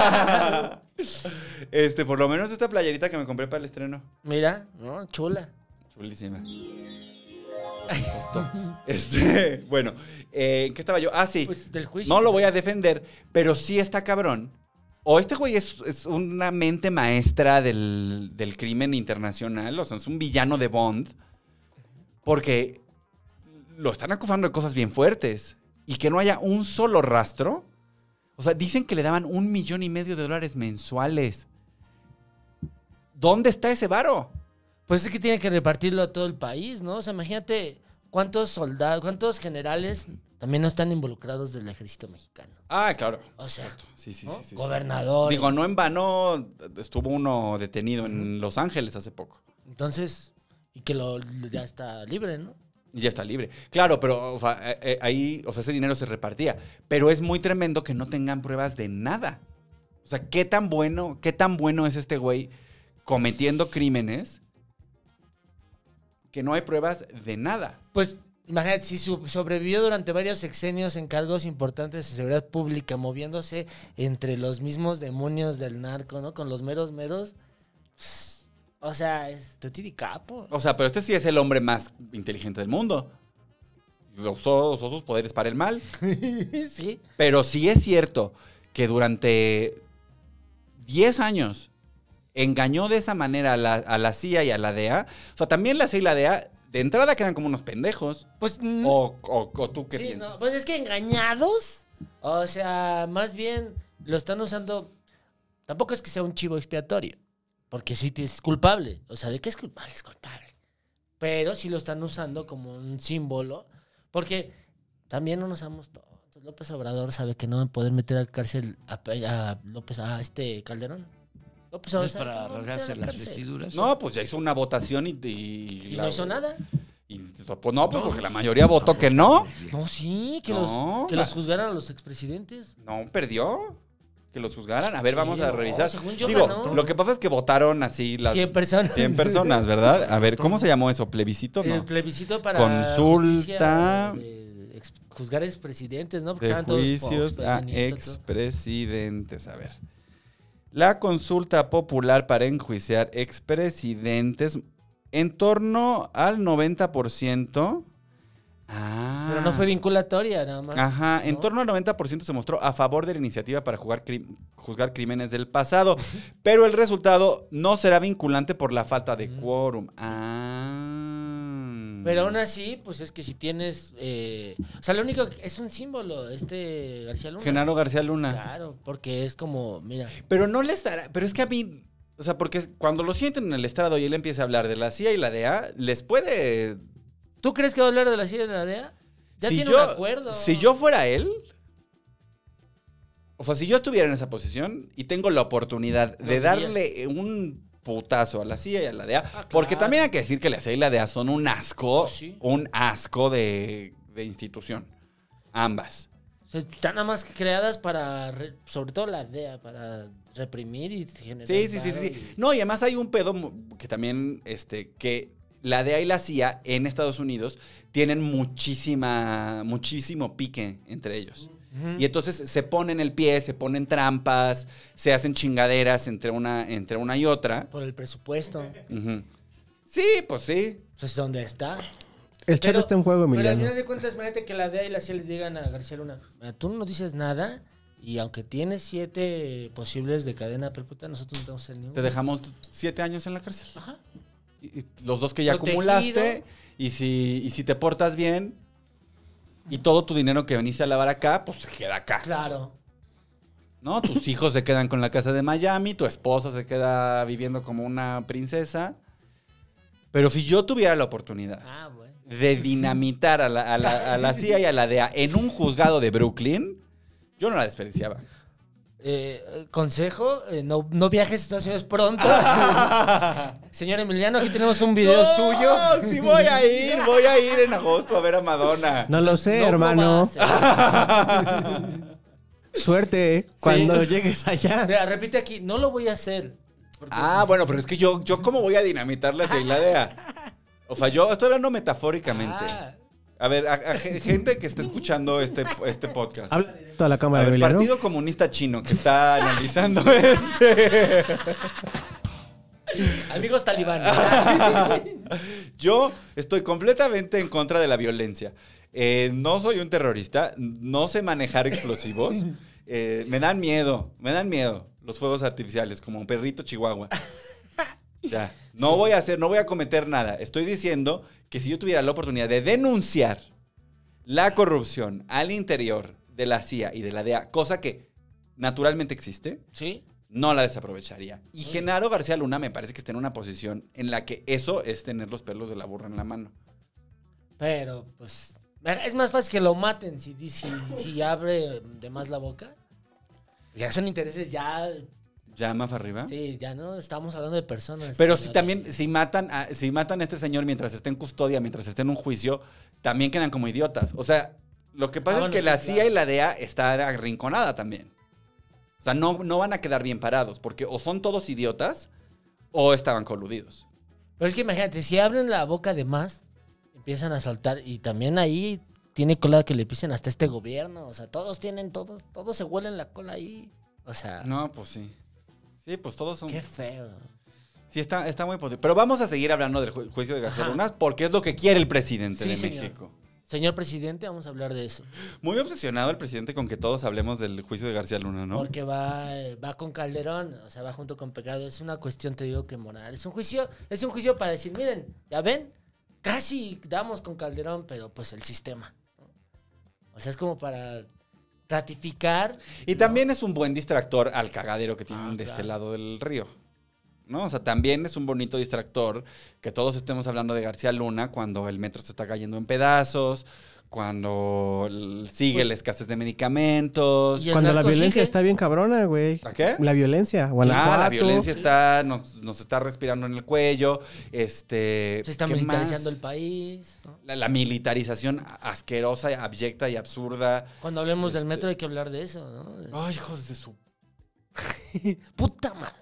[SPEAKER 5] Este, por lo menos esta playerita que me compré para el estreno.
[SPEAKER 6] Mira, ¿no? Chula.
[SPEAKER 5] Chulísima. Costó. Este, bueno, eh, ¿en qué estaba yo? Ah, sí.
[SPEAKER 6] Pues del juicio.
[SPEAKER 5] No lo voy a defender, pero sí está cabrón. O este güey es, es una mente maestra del, del crimen internacional, o sea, es un villano de Bond, porque lo están acusando de cosas bien fuertes y que no haya un solo rastro. O sea, dicen que le daban un millón y medio de dólares mensuales. ¿Dónde está ese varo?
[SPEAKER 6] Pues es que tiene que repartirlo a todo el país, ¿no? O sea, imagínate ¿cuántos soldados, cuántos generales también no están involucrados del ejército mexicano?
[SPEAKER 5] Ah, claro.
[SPEAKER 6] O sea,
[SPEAKER 5] Sí, sí,
[SPEAKER 6] ¿no?
[SPEAKER 5] sí, sí, sí.
[SPEAKER 6] Gobernadores.
[SPEAKER 5] Digo, no en vano estuvo uno detenido en Los Ángeles hace poco.
[SPEAKER 6] Entonces, y que lo, ya está libre, ¿no?
[SPEAKER 5] Y ya está libre. Claro, pero o sea, eh, eh, ahí, o sea, ese dinero se repartía. Pero es muy tremendo que no tengan pruebas de nada. O sea, qué tan bueno, qué tan bueno es este güey cometiendo crímenes que no hay pruebas de nada.
[SPEAKER 6] Pues, imagínate, si su- sobrevivió durante varios sexenios en cargos importantes de seguridad pública, moviéndose entre los mismos demonios del narco, ¿no? Con los meros meros. O sea, es Toti Capo.
[SPEAKER 5] O sea, pero este sí es el hombre más inteligente del mundo. Usó, usó sus poderes para el mal.
[SPEAKER 6] Sí.
[SPEAKER 5] Pero sí es cierto que durante diez años engañó de esa manera a la, a la C I A y a la D E A. O sea, también la C I A y la D E A de entrada quedan como unos pendejos.
[SPEAKER 6] Pues, mm,
[SPEAKER 5] O, o- o tú qué
[SPEAKER 6] sí,
[SPEAKER 5] piensas.
[SPEAKER 6] no, pues es que engañados. O sea, más bien lo están usando. Tampoco es que sea un chivo expiatorio. Porque sí es culpable. O sea, ¿de qué es culpable? Es culpable. Pero sí lo están usando como un símbolo. Porque también no nos somos tontos. López Obrador sabe que no va a poder meter a cárcel a, a López, a este Calderón. López
[SPEAKER 3] ¿No
[SPEAKER 6] Obrador
[SPEAKER 3] es
[SPEAKER 6] sabe que
[SPEAKER 3] para
[SPEAKER 6] no va a meter a
[SPEAKER 3] rasgarse
[SPEAKER 6] la
[SPEAKER 3] las
[SPEAKER 6] cárcel.
[SPEAKER 3] vestiduras?
[SPEAKER 5] No, pues ya hizo una votación y... Y,
[SPEAKER 6] Y
[SPEAKER 5] la-
[SPEAKER 6] no hizo nada.
[SPEAKER 5] y, pues no, pues porque la mayoría votó que no.
[SPEAKER 6] No, sí, que,
[SPEAKER 5] No,
[SPEAKER 6] los, que
[SPEAKER 5] la-
[SPEAKER 6] los juzgaran a los expresidentes.
[SPEAKER 5] No, perdió. Que los juzgaran. A ver,
[SPEAKER 6] Sí,
[SPEAKER 5] vamos a
[SPEAKER 6] no,
[SPEAKER 5] revisar.
[SPEAKER 6] según yo
[SPEAKER 5] Digo,
[SPEAKER 6] ganó.
[SPEAKER 5] lo que pasa es que votaron así las
[SPEAKER 6] cien personas.
[SPEAKER 5] cien personas, ¿verdad? A ver, ¿cómo se llamó eso? ¿Plebiscito?
[SPEAKER 6] El
[SPEAKER 5] No.
[SPEAKER 6] plebiscito para
[SPEAKER 5] Consulta
[SPEAKER 6] justicia de ex- juzgar expresidentes, ¿no? Porque
[SPEAKER 5] De
[SPEAKER 6] estaban todos
[SPEAKER 5] juicios
[SPEAKER 6] Fox,
[SPEAKER 5] a
[SPEAKER 6] Peña Nieto, todo.
[SPEAKER 5] expresidentes. A ver. La consulta popular para enjuiciar expresidentes en torno al noventa por ciento. Ah.
[SPEAKER 6] Pero no fue vinculatoria, nada más.
[SPEAKER 5] Ajá, en
[SPEAKER 6] ¿no?
[SPEAKER 5] torno al noventa por ciento se mostró a favor de la iniciativa para jugar cri- juzgar crímenes del pasado, pero el resultado no será vinculante por la falta de quórum. Ah.
[SPEAKER 6] Pero aún así, pues es que si tienes... eh, o sea, lo único que es un símbolo, este García Luna.
[SPEAKER 5] Genaro García Luna.
[SPEAKER 6] Claro, porque es como, mira...
[SPEAKER 5] Pero no le estará. Pero es que a mí. O sea, porque cuando lo sienten en el estrado y él empieza a hablar de la C I A y la D E A, les puede.
[SPEAKER 6] ¿Tú crees que va a hablar de la C I A y de la D E A? Ya
[SPEAKER 5] si
[SPEAKER 6] tiene
[SPEAKER 5] yo,
[SPEAKER 6] un acuerdo.
[SPEAKER 5] Si yo fuera él. O sea, si yo estuviera en esa posición y tengo la oportunidad
[SPEAKER 6] Lo
[SPEAKER 5] de
[SPEAKER 6] dirías.
[SPEAKER 5] darle un putazo a la C I A y a la D E A.
[SPEAKER 6] Ah,
[SPEAKER 5] Porque
[SPEAKER 6] claro.
[SPEAKER 5] también hay que decir que la C I A y la D E A son un asco.
[SPEAKER 6] Oh, sí.
[SPEAKER 5] Un asco de, de institución. Ambas.
[SPEAKER 6] O sea, están nada más creadas para, re- sobre todo la D E A, para reprimir y generar...
[SPEAKER 5] Sí, sí, sí, sí.
[SPEAKER 6] varo
[SPEAKER 5] sí.
[SPEAKER 6] y-
[SPEAKER 5] No, y además hay un pedo mu- que también, este, que la D E A y la C I A en Estados Unidos tienen muchísima, muchísimo pique entre ellos.
[SPEAKER 6] Ujú.
[SPEAKER 5] Y entonces se ponen el pie, se ponen trampas, se hacen chingaderas entre una, entre una y otra.
[SPEAKER 6] Por el presupuesto.
[SPEAKER 5] Ujú. Sí, pues sí.
[SPEAKER 6] Pues ¿dónde está?
[SPEAKER 1] El chat
[SPEAKER 6] Pero-
[SPEAKER 1] está en juego,
[SPEAKER 6] Pero al
[SPEAKER 1] Emiliano.
[SPEAKER 6] final de cuentas, imagínate que la D E A y la C I A les digan a García Luna, "Mira, tú no dices nada y aunque tienes siete posibles de cadena perpetua, nosotros no tenemos el ni uno".
[SPEAKER 5] Te dejamos siete años en la cárcel.
[SPEAKER 6] Ajá.
[SPEAKER 5] Y- y los dos que ya
[SPEAKER 6] Protegido.
[SPEAKER 5] acumulaste. Y si, y si te portas bien y todo tu dinero que veniste a lavar acá, pues se queda acá.
[SPEAKER 6] Claro.
[SPEAKER 5] ¿No? Tus hijos se quedan con la casa de Miami, tu esposa se queda viviendo como una princesa. Pero si yo tuviera la oportunidad
[SPEAKER 6] Ah, bueno.
[SPEAKER 5] de dinamitar a la, a la- a la C I A y a la D E A en un juzgado de Brooklyn, yo no la desperdiciaba.
[SPEAKER 6] Eh, consejo, eh, no, no viajes a Estados Unidos pronto. Señor Emiliano, aquí tenemos un video
[SPEAKER 5] ¡No!
[SPEAKER 6] suyo.
[SPEAKER 5] Sí voy a ir, voy a ir en agosto a ver a Madonna.
[SPEAKER 1] No lo sé,
[SPEAKER 6] No, no
[SPEAKER 1] hermano.
[SPEAKER 6] va a ser.
[SPEAKER 1] Suerte eh, cuando llegues allá.
[SPEAKER 6] Mira, repite aquí, no lo voy a hacer. Porque-
[SPEAKER 5] Ah, bueno, pero es que yo, yo ¿cómo voy a dinamitar la C I A y la D E A? O sea, yo estoy hablando metafóricamente.
[SPEAKER 6] Ah,
[SPEAKER 5] A ver, a, a ge- gente que esté escuchando este, este podcast.
[SPEAKER 1] Habla directo a la
[SPEAKER 5] A
[SPEAKER 1] cámara,
[SPEAKER 5] ver,
[SPEAKER 1] Emiliano.
[SPEAKER 5] Partido Comunista Chino que está analizando este.
[SPEAKER 6] amigos talibanes.
[SPEAKER 5] Yo estoy completamente en contra de la violencia. Eh, no soy un terrorista, no sé manejar explosivos. Eh, me dan miedo, me dan miedo los fuegos artificiales, como un perrito chihuahua. Ya, no voy a hacer, no voy a cometer nada. Estoy diciendo que si yo tuviera la oportunidad de denunciar la corrupción al interior de la C I A y de la D E A, cosa que naturalmente existe,
[SPEAKER 6] ¿Sí?
[SPEAKER 5] no la desaprovecharía. Y Genaro García Luna me parece que está en una posición en la que eso es tener los pelos de la burra en la mano.
[SPEAKER 6] Pero, pues, es más fácil que lo maten si, si, si abre de más la boca. Ya son intereses ya...
[SPEAKER 5] ¿Ya más arriba?
[SPEAKER 6] Sí, ya no estamos hablando de personas.
[SPEAKER 5] Pero
[SPEAKER 6] si
[SPEAKER 5] si también, si matan, a, si matan a este señor mientras esté en custodia, mientras esté en un juicio, también quedan como idiotas. O sea, lo que pasa
[SPEAKER 6] Ah,
[SPEAKER 5] es
[SPEAKER 6] bueno,
[SPEAKER 5] que
[SPEAKER 6] sí,
[SPEAKER 5] la C I A
[SPEAKER 6] claro.
[SPEAKER 5] y la D E A están arrinconada también. O sea, no, no van a quedar bien parados, porque o son todos idiotas o estaban coludidos.
[SPEAKER 6] Pero es que imagínate, si abren la boca de más, empiezan a saltar. Y también ahí tiene cola que le pisen hasta este gobierno. O sea, todos tienen, todos, todos se huelen la cola ahí. O sea,
[SPEAKER 5] No, pues sí. Sí, pues todos son...
[SPEAKER 6] qué feo.
[SPEAKER 5] Sí, está, está muy potente. Pero vamos a seguir hablando del ju- juicio de García
[SPEAKER 6] Ajá.
[SPEAKER 5] Luna porque es lo que quiere el presidente
[SPEAKER 6] Sí,
[SPEAKER 5] de
[SPEAKER 6] señor.
[SPEAKER 5] México.
[SPEAKER 6] Señor presidente, vamos a hablar de eso.
[SPEAKER 5] Muy obsesionado el presidente con que todos hablemos del juicio de García Luna, ¿no?
[SPEAKER 6] Porque va, eh, va con Calderón, o sea, va junto con Pecado. Es una cuestión, te digo, que moral. Es un juicio, es un juicio para decir, miren, ya ven, casi damos con Calderón, pero pues el sistema, ¿no? O sea, es como para ratificar.
[SPEAKER 5] Y
[SPEAKER 6] ¿no?
[SPEAKER 5] también es un buen distractor al cagadero que tienen
[SPEAKER 6] Ah,
[SPEAKER 5] de
[SPEAKER 6] claro.
[SPEAKER 5] este lado del río. ¿No? O sea, también es un bonito distractor que todos estemos hablando de García Luna cuando el metro se está cayendo en pedazos, cuando l- sigue
[SPEAKER 6] Pues-
[SPEAKER 5] la escasez de medicamentos.
[SPEAKER 6] Y el
[SPEAKER 1] Cuando la
[SPEAKER 6] narco
[SPEAKER 1] violencia
[SPEAKER 6] sigue.
[SPEAKER 1] está bien cabrona, güey.
[SPEAKER 5] ¿A qué?
[SPEAKER 1] La violencia,
[SPEAKER 5] Ah,
[SPEAKER 1] Guanajuato.
[SPEAKER 5] la violencia está, nos, nos está respirando en el cuello. Este,
[SPEAKER 6] Se está
[SPEAKER 5] ¿qué
[SPEAKER 6] militarizando
[SPEAKER 5] más?
[SPEAKER 6] el país, ¿no?
[SPEAKER 5] La, la militarización asquerosa, abyecta y absurda.
[SPEAKER 6] Cuando hablemos del
[SPEAKER 5] Este-
[SPEAKER 6] metro hay que hablar de eso, ¿no?
[SPEAKER 5] Ay, hijos de su...
[SPEAKER 6] Puta madre.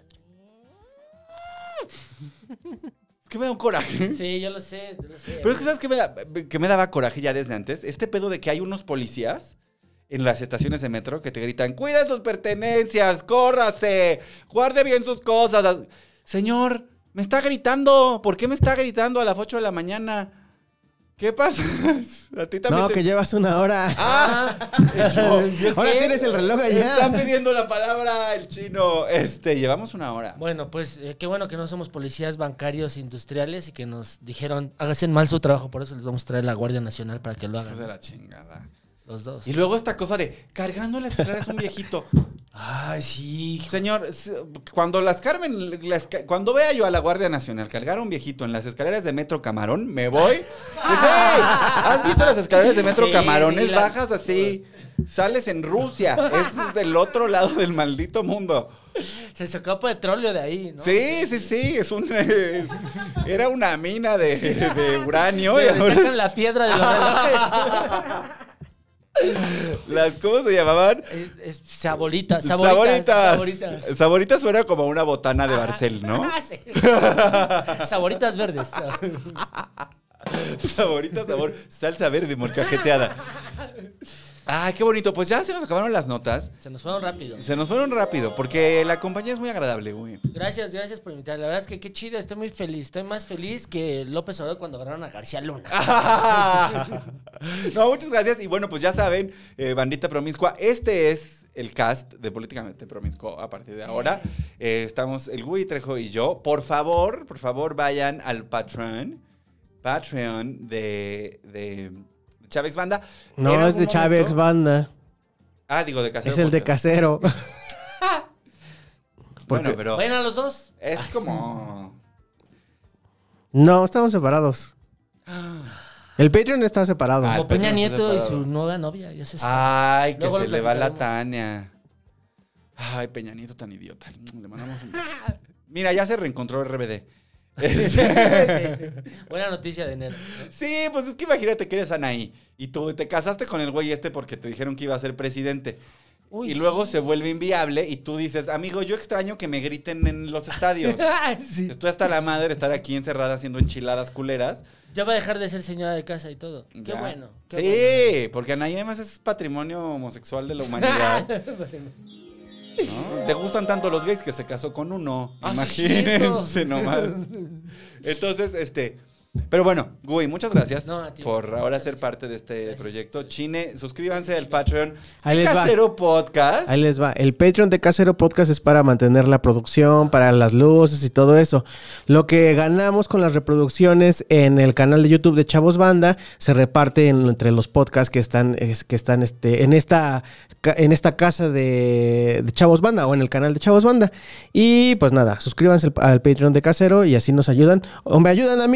[SPEAKER 5] Es que me da un coraje.
[SPEAKER 6] Sí, yo lo sé, yo lo sé.
[SPEAKER 5] Pero es que, ¿sabes qué me, da- que me daba coraje ya desde antes? Este pedo de que hay unos policías en las estaciones de metro que te gritan, cuida sus pertenencias, córrase, guarde bien sus cosas. Señor, me está gritando. ¿Por qué me está gritando a las ocho de la mañana? ¿Qué pasa? A ti también
[SPEAKER 1] No,
[SPEAKER 5] te...
[SPEAKER 1] que llevas una hora.
[SPEAKER 5] ¡Ah!
[SPEAKER 6] ¿Yo
[SPEAKER 1] Ahora
[SPEAKER 6] qué?
[SPEAKER 1] tienes el reloj
[SPEAKER 5] Están
[SPEAKER 1] allá.
[SPEAKER 5] pidiendo la palabra el chino. Este, llevamos una hora.
[SPEAKER 6] Bueno, pues eh, qué bueno que no somos policías bancarios industriales y que nos dijeron, hacen mal su trabajo, por eso les vamos a traer la Guardia Nacional para que lo hagan.
[SPEAKER 5] Hijos de la chingada.
[SPEAKER 6] Los dos.
[SPEAKER 5] Y luego esta cosa de cargando las escaleras un viejito.
[SPEAKER 6] Ay, sí.
[SPEAKER 5] Señor, s- cuando las Carmen, las ca- cuando vea yo a la Guardia Nacional cargar a un viejito en las escaleras de Metro Camarón, me voy. ¡Sí! ¿Has visto las escaleras de Metro
[SPEAKER 6] Sí,
[SPEAKER 5] Camarones?
[SPEAKER 6] sí, la-
[SPEAKER 5] Bajas así, sales en Rusia. Es del otro lado del maldito mundo.
[SPEAKER 6] Se sacó petróleo de ahí, ¿no?
[SPEAKER 5] Sí, sí, sí, es un eh, era una mina de, de uranio.
[SPEAKER 6] Le,
[SPEAKER 5] y
[SPEAKER 6] le
[SPEAKER 5] ahora
[SPEAKER 6] sacan la piedra de los relojes.
[SPEAKER 5] las, ¿cómo se llamaban?
[SPEAKER 6] Es, es saboritas, saboritas,
[SPEAKER 5] Saboritas.
[SPEAKER 6] saboritas.
[SPEAKER 5] Saboritas suena como una botana de Barcel, ¿no?
[SPEAKER 6] Ah, sí. Saboritas verdes.
[SPEAKER 5] Saborita, sabor, salsa verde molcajeteada. Ay, qué bonito. Pues ya se nos acabaron las notas.
[SPEAKER 6] Se nos fueron rápido.
[SPEAKER 5] Se nos fueron rápido, porque la compañía es muy agradable, güey.
[SPEAKER 6] Gracias, gracias por invitar. La verdad es que qué chido, estoy muy feliz. Estoy más feliz que López Obrador cuando agarraron a García Luna.
[SPEAKER 5] No, muchas gracias. Y bueno, pues ya saben, eh, bandita promiscua, este es el cast de Políticamente Promiscuo a partir de ahora. Eh, estamos el Gui Trejo y yo. Por favor, por favor, vayan al Patreon. Patreon de, de Chávez Banda. En
[SPEAKER 1] No, es
[SPEAKER 5] algún
[SPEAKER 1] de Chávez
[SPEAKER 5] momento-
[SPEAKER 1] Banda.
[SPEAKER 5] Ah, digo, de Casero
[SPEAKER 1] Es el de
[SPEAKER 5] Podcast.
[SPEAKER 1] Casero.
[SPEAKER 5] Bueno, pero
[SPEAKER 6] ¿Vayan a los dos?
[SPEAKER 5] es como...
[SPEAKER 1] No, estamos separados. El Patreon está separado.
[SPEAKER 5] Ah,
[SPEAKER 6] Como
[SPEAKER 5] el
[SPEAKER 6] Peña
[SPEAKER 5] Patreon
[SPEAKER 6] Nieto y
[SPEAKER 5] está
[SPEAKER 6] su
[SPEAKER 5] separado.
[SPEAKER 6] nueva novia, ya se sabe.
[SPEAKER 5] Ay, que
[SPEAKER 6] Luego
[SPEAKER 5] se
[SPEAKER 6] lo
[SPEAKER 5] le va la
[SPEAKER 6] platicaremos.
[SPEAKER 5] Tania. Ay, Peña Nieto tan idiota. Le mandamos un beso. Mira, ya se reencontró R B D. Es-
[SPEAKER 6] Sí. Buena noticia de enero.
[SPEAKER 5] Sí, pues es que imagínate que eres Anaí y tú te casaste con el güey este porque te dijeron que iba a ser presidente.
[SPEAKER 6] Uy,
[SPEAKER 5] y luego
[SPEAKER 6] sí.
[SPEAKER 5] se vuelve inviable y tú dices, amigo, yo extraño que me griten en los estadios.
[SPEAKER 6] Sí.
[SPEAKER 5] Estoy hasta la madre de estar aquí encerrada haciendo enchiladas culeras.
[SPEAKER 6] Ya va a dejar de ser señora de casa y todo. Qué
[SPEAKER 5] Ya.
[SPEAKER 6] bueno. qué
[SPEAKER 5] Sí, porque Anaí además es patrimonio homosexual de la humanidad.
[SPEAKER 6] bueno.
[SPEAKER 5] ¿No? Le gustan tanto los gays que se casó con uno.
[SPEAKER 6] Ah, sí,
[SPEAKER 5] Imagínense
[SPEAKER 6] cierto.
[SPEAKER 5] nomás. Entonces, este. Pero bueno, Gui, muchas gracias
[SPEAKER 6] No, a ti.
[SPEAKER 5] por ahora
[SPEAKER 6] Muchas
[SPEAKER 5] ser
[SPEAKER 6] gracias.
[SPEAKER 5] parte de este
[SPEAKER 6] Gracias.
[SPEAKER 5] proyecto. Chine, suscríbanse al Patreon.
[SPEAKER 1] Ahí les va.
[SPEAKER 5] Casero Podcast.
[SPEAKER 1] Ahí les va. El Patreon de Casero Podcast es para mantener la producción, para las luces y todo eso. Lo que ganamos con las reproducciones en el canal de YouTube de Chavos Banda se reparte en- entre los podcasts que están, es- que están este, en esta ca- en esta casa de, de Chavos Banda o en el canal de Chavos Banda. Y pues nada, suscríbanse al, al Patreon de Casero y así nos ayudan o me ayudan a mí a comprar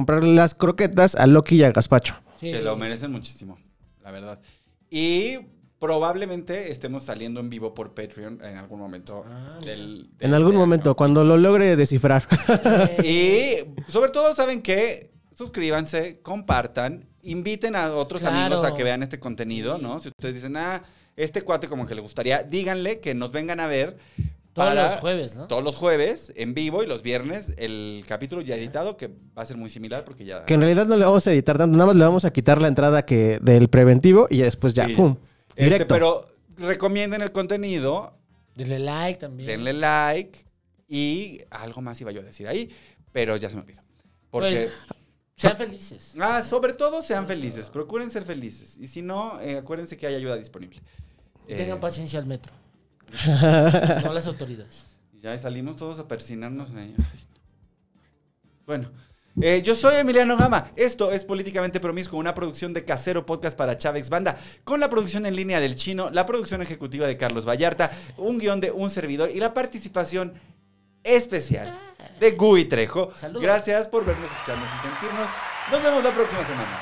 [SPEAKER 1] comprar las croquetas a Loki y a Gazpacho.
[SPEAKER 6] Sí.
[SPEAKER 5] Que lo merecen muchísimo, la verdad. Y probablemente estemos saliendo en vivo por Patreon en algún momento.
[SPEAKER 6] Ah,
[SPEAKER 5] del, del
[SPEAKER 1] En algún
[SPEAKER 5] del
[SPEAKER 1] momento,
[SPEAKER 5] año.
[SPEAKER 1] cuando lo logre descifrar.
[SPEAKER 5] Y sobre todo, ¿saben qué? Suscríbanse, compartan, inviten a otros
[SPEAKER 6] Claro.
[SPEAKER 5] amigos a que vean este contenido, ¿no? Si ustedes dicen, ah, este cuate como que le gustaría, díganle que nos vengan a ver.
[SPEAKER 6] Todos
[SPEAKER 5] para-
[SPEAKER 6] los jueves, ¿no?
[SPEAKER 5] Todos los jueves, en vivo, y los viernes, el capítulo ya editado, que va a ser muy similar porque ya...
[SPEAKER 1] Que en realidad no le vamos a editar tanto, nada más le vamos a quitar la entrada que del preventivo y ya después ya,
[SPEAKER 5] Sí.
[SPEAKER 1] ¡pum!
[SPEAKER 5] Este,
[SPEAKER 1] Directo.
[SPEAKER 5] pero recomienden el contenido,
[SPEAKER 6] Denle like también.
[SPEAKER 5] denle like y algo más iba yo a decir ahí, pero ya se me olvidó. Porque...
[SPEAKER 6] Pues, sean felices.
[SPEAKER 5] Ah, sobre todo sean felices, procuren ser felices. Y si no, eh, acuérdense que hay ayuda disponible.
[SPEAKER 6] Y tengan
[SPEAKER 5] Eh,
[SPEAKER 6] paciencia al metro. No las autoridades.
[SPEAKER 5] Ya salimos todos a persinarnos ahí. Ay. Bueno, eh, yo soy Emiliano Gama. Esto es Políticamente Promiscuo, una producción de Casero Podcast para Chávez Banda, con la producción en línea del Chino, la producción ejecutiva de Carlos Vallarta, un guión de un servidor y la participación especial de Gui Trejo.
[SPEAKER 6] Saludos.
[SPEAKER 5] Gracias por vernos, escucharnos y sentirnos. Nos vemos la próxima semana.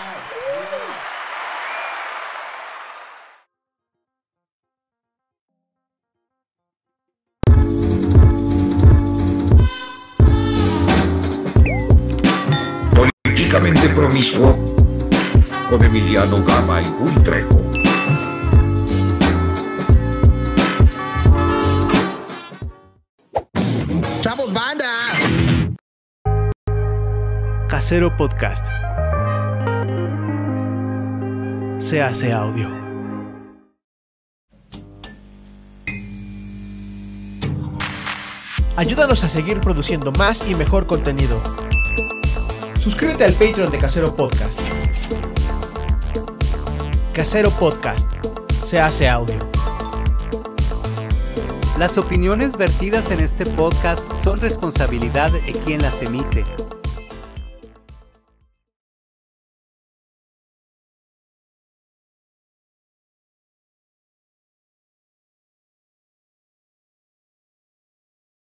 [SPEAKER 4] Políticamente Promiscuo con Emiliano Gama y Gui Trejo.
[SPEAKER 3] ¡Chavos, banda!
[SPEAKER 1] Casero Podcast. Se hace audio. Ayúdanos a seguir produciendo más y mejor contenido. Suscríbete al Patreon de Casero Podcast. Casero Podcast. Se hace audio.
[SPEAKER 2] Las opiniones vertidas en este podcast son responsabilidad de quien las emite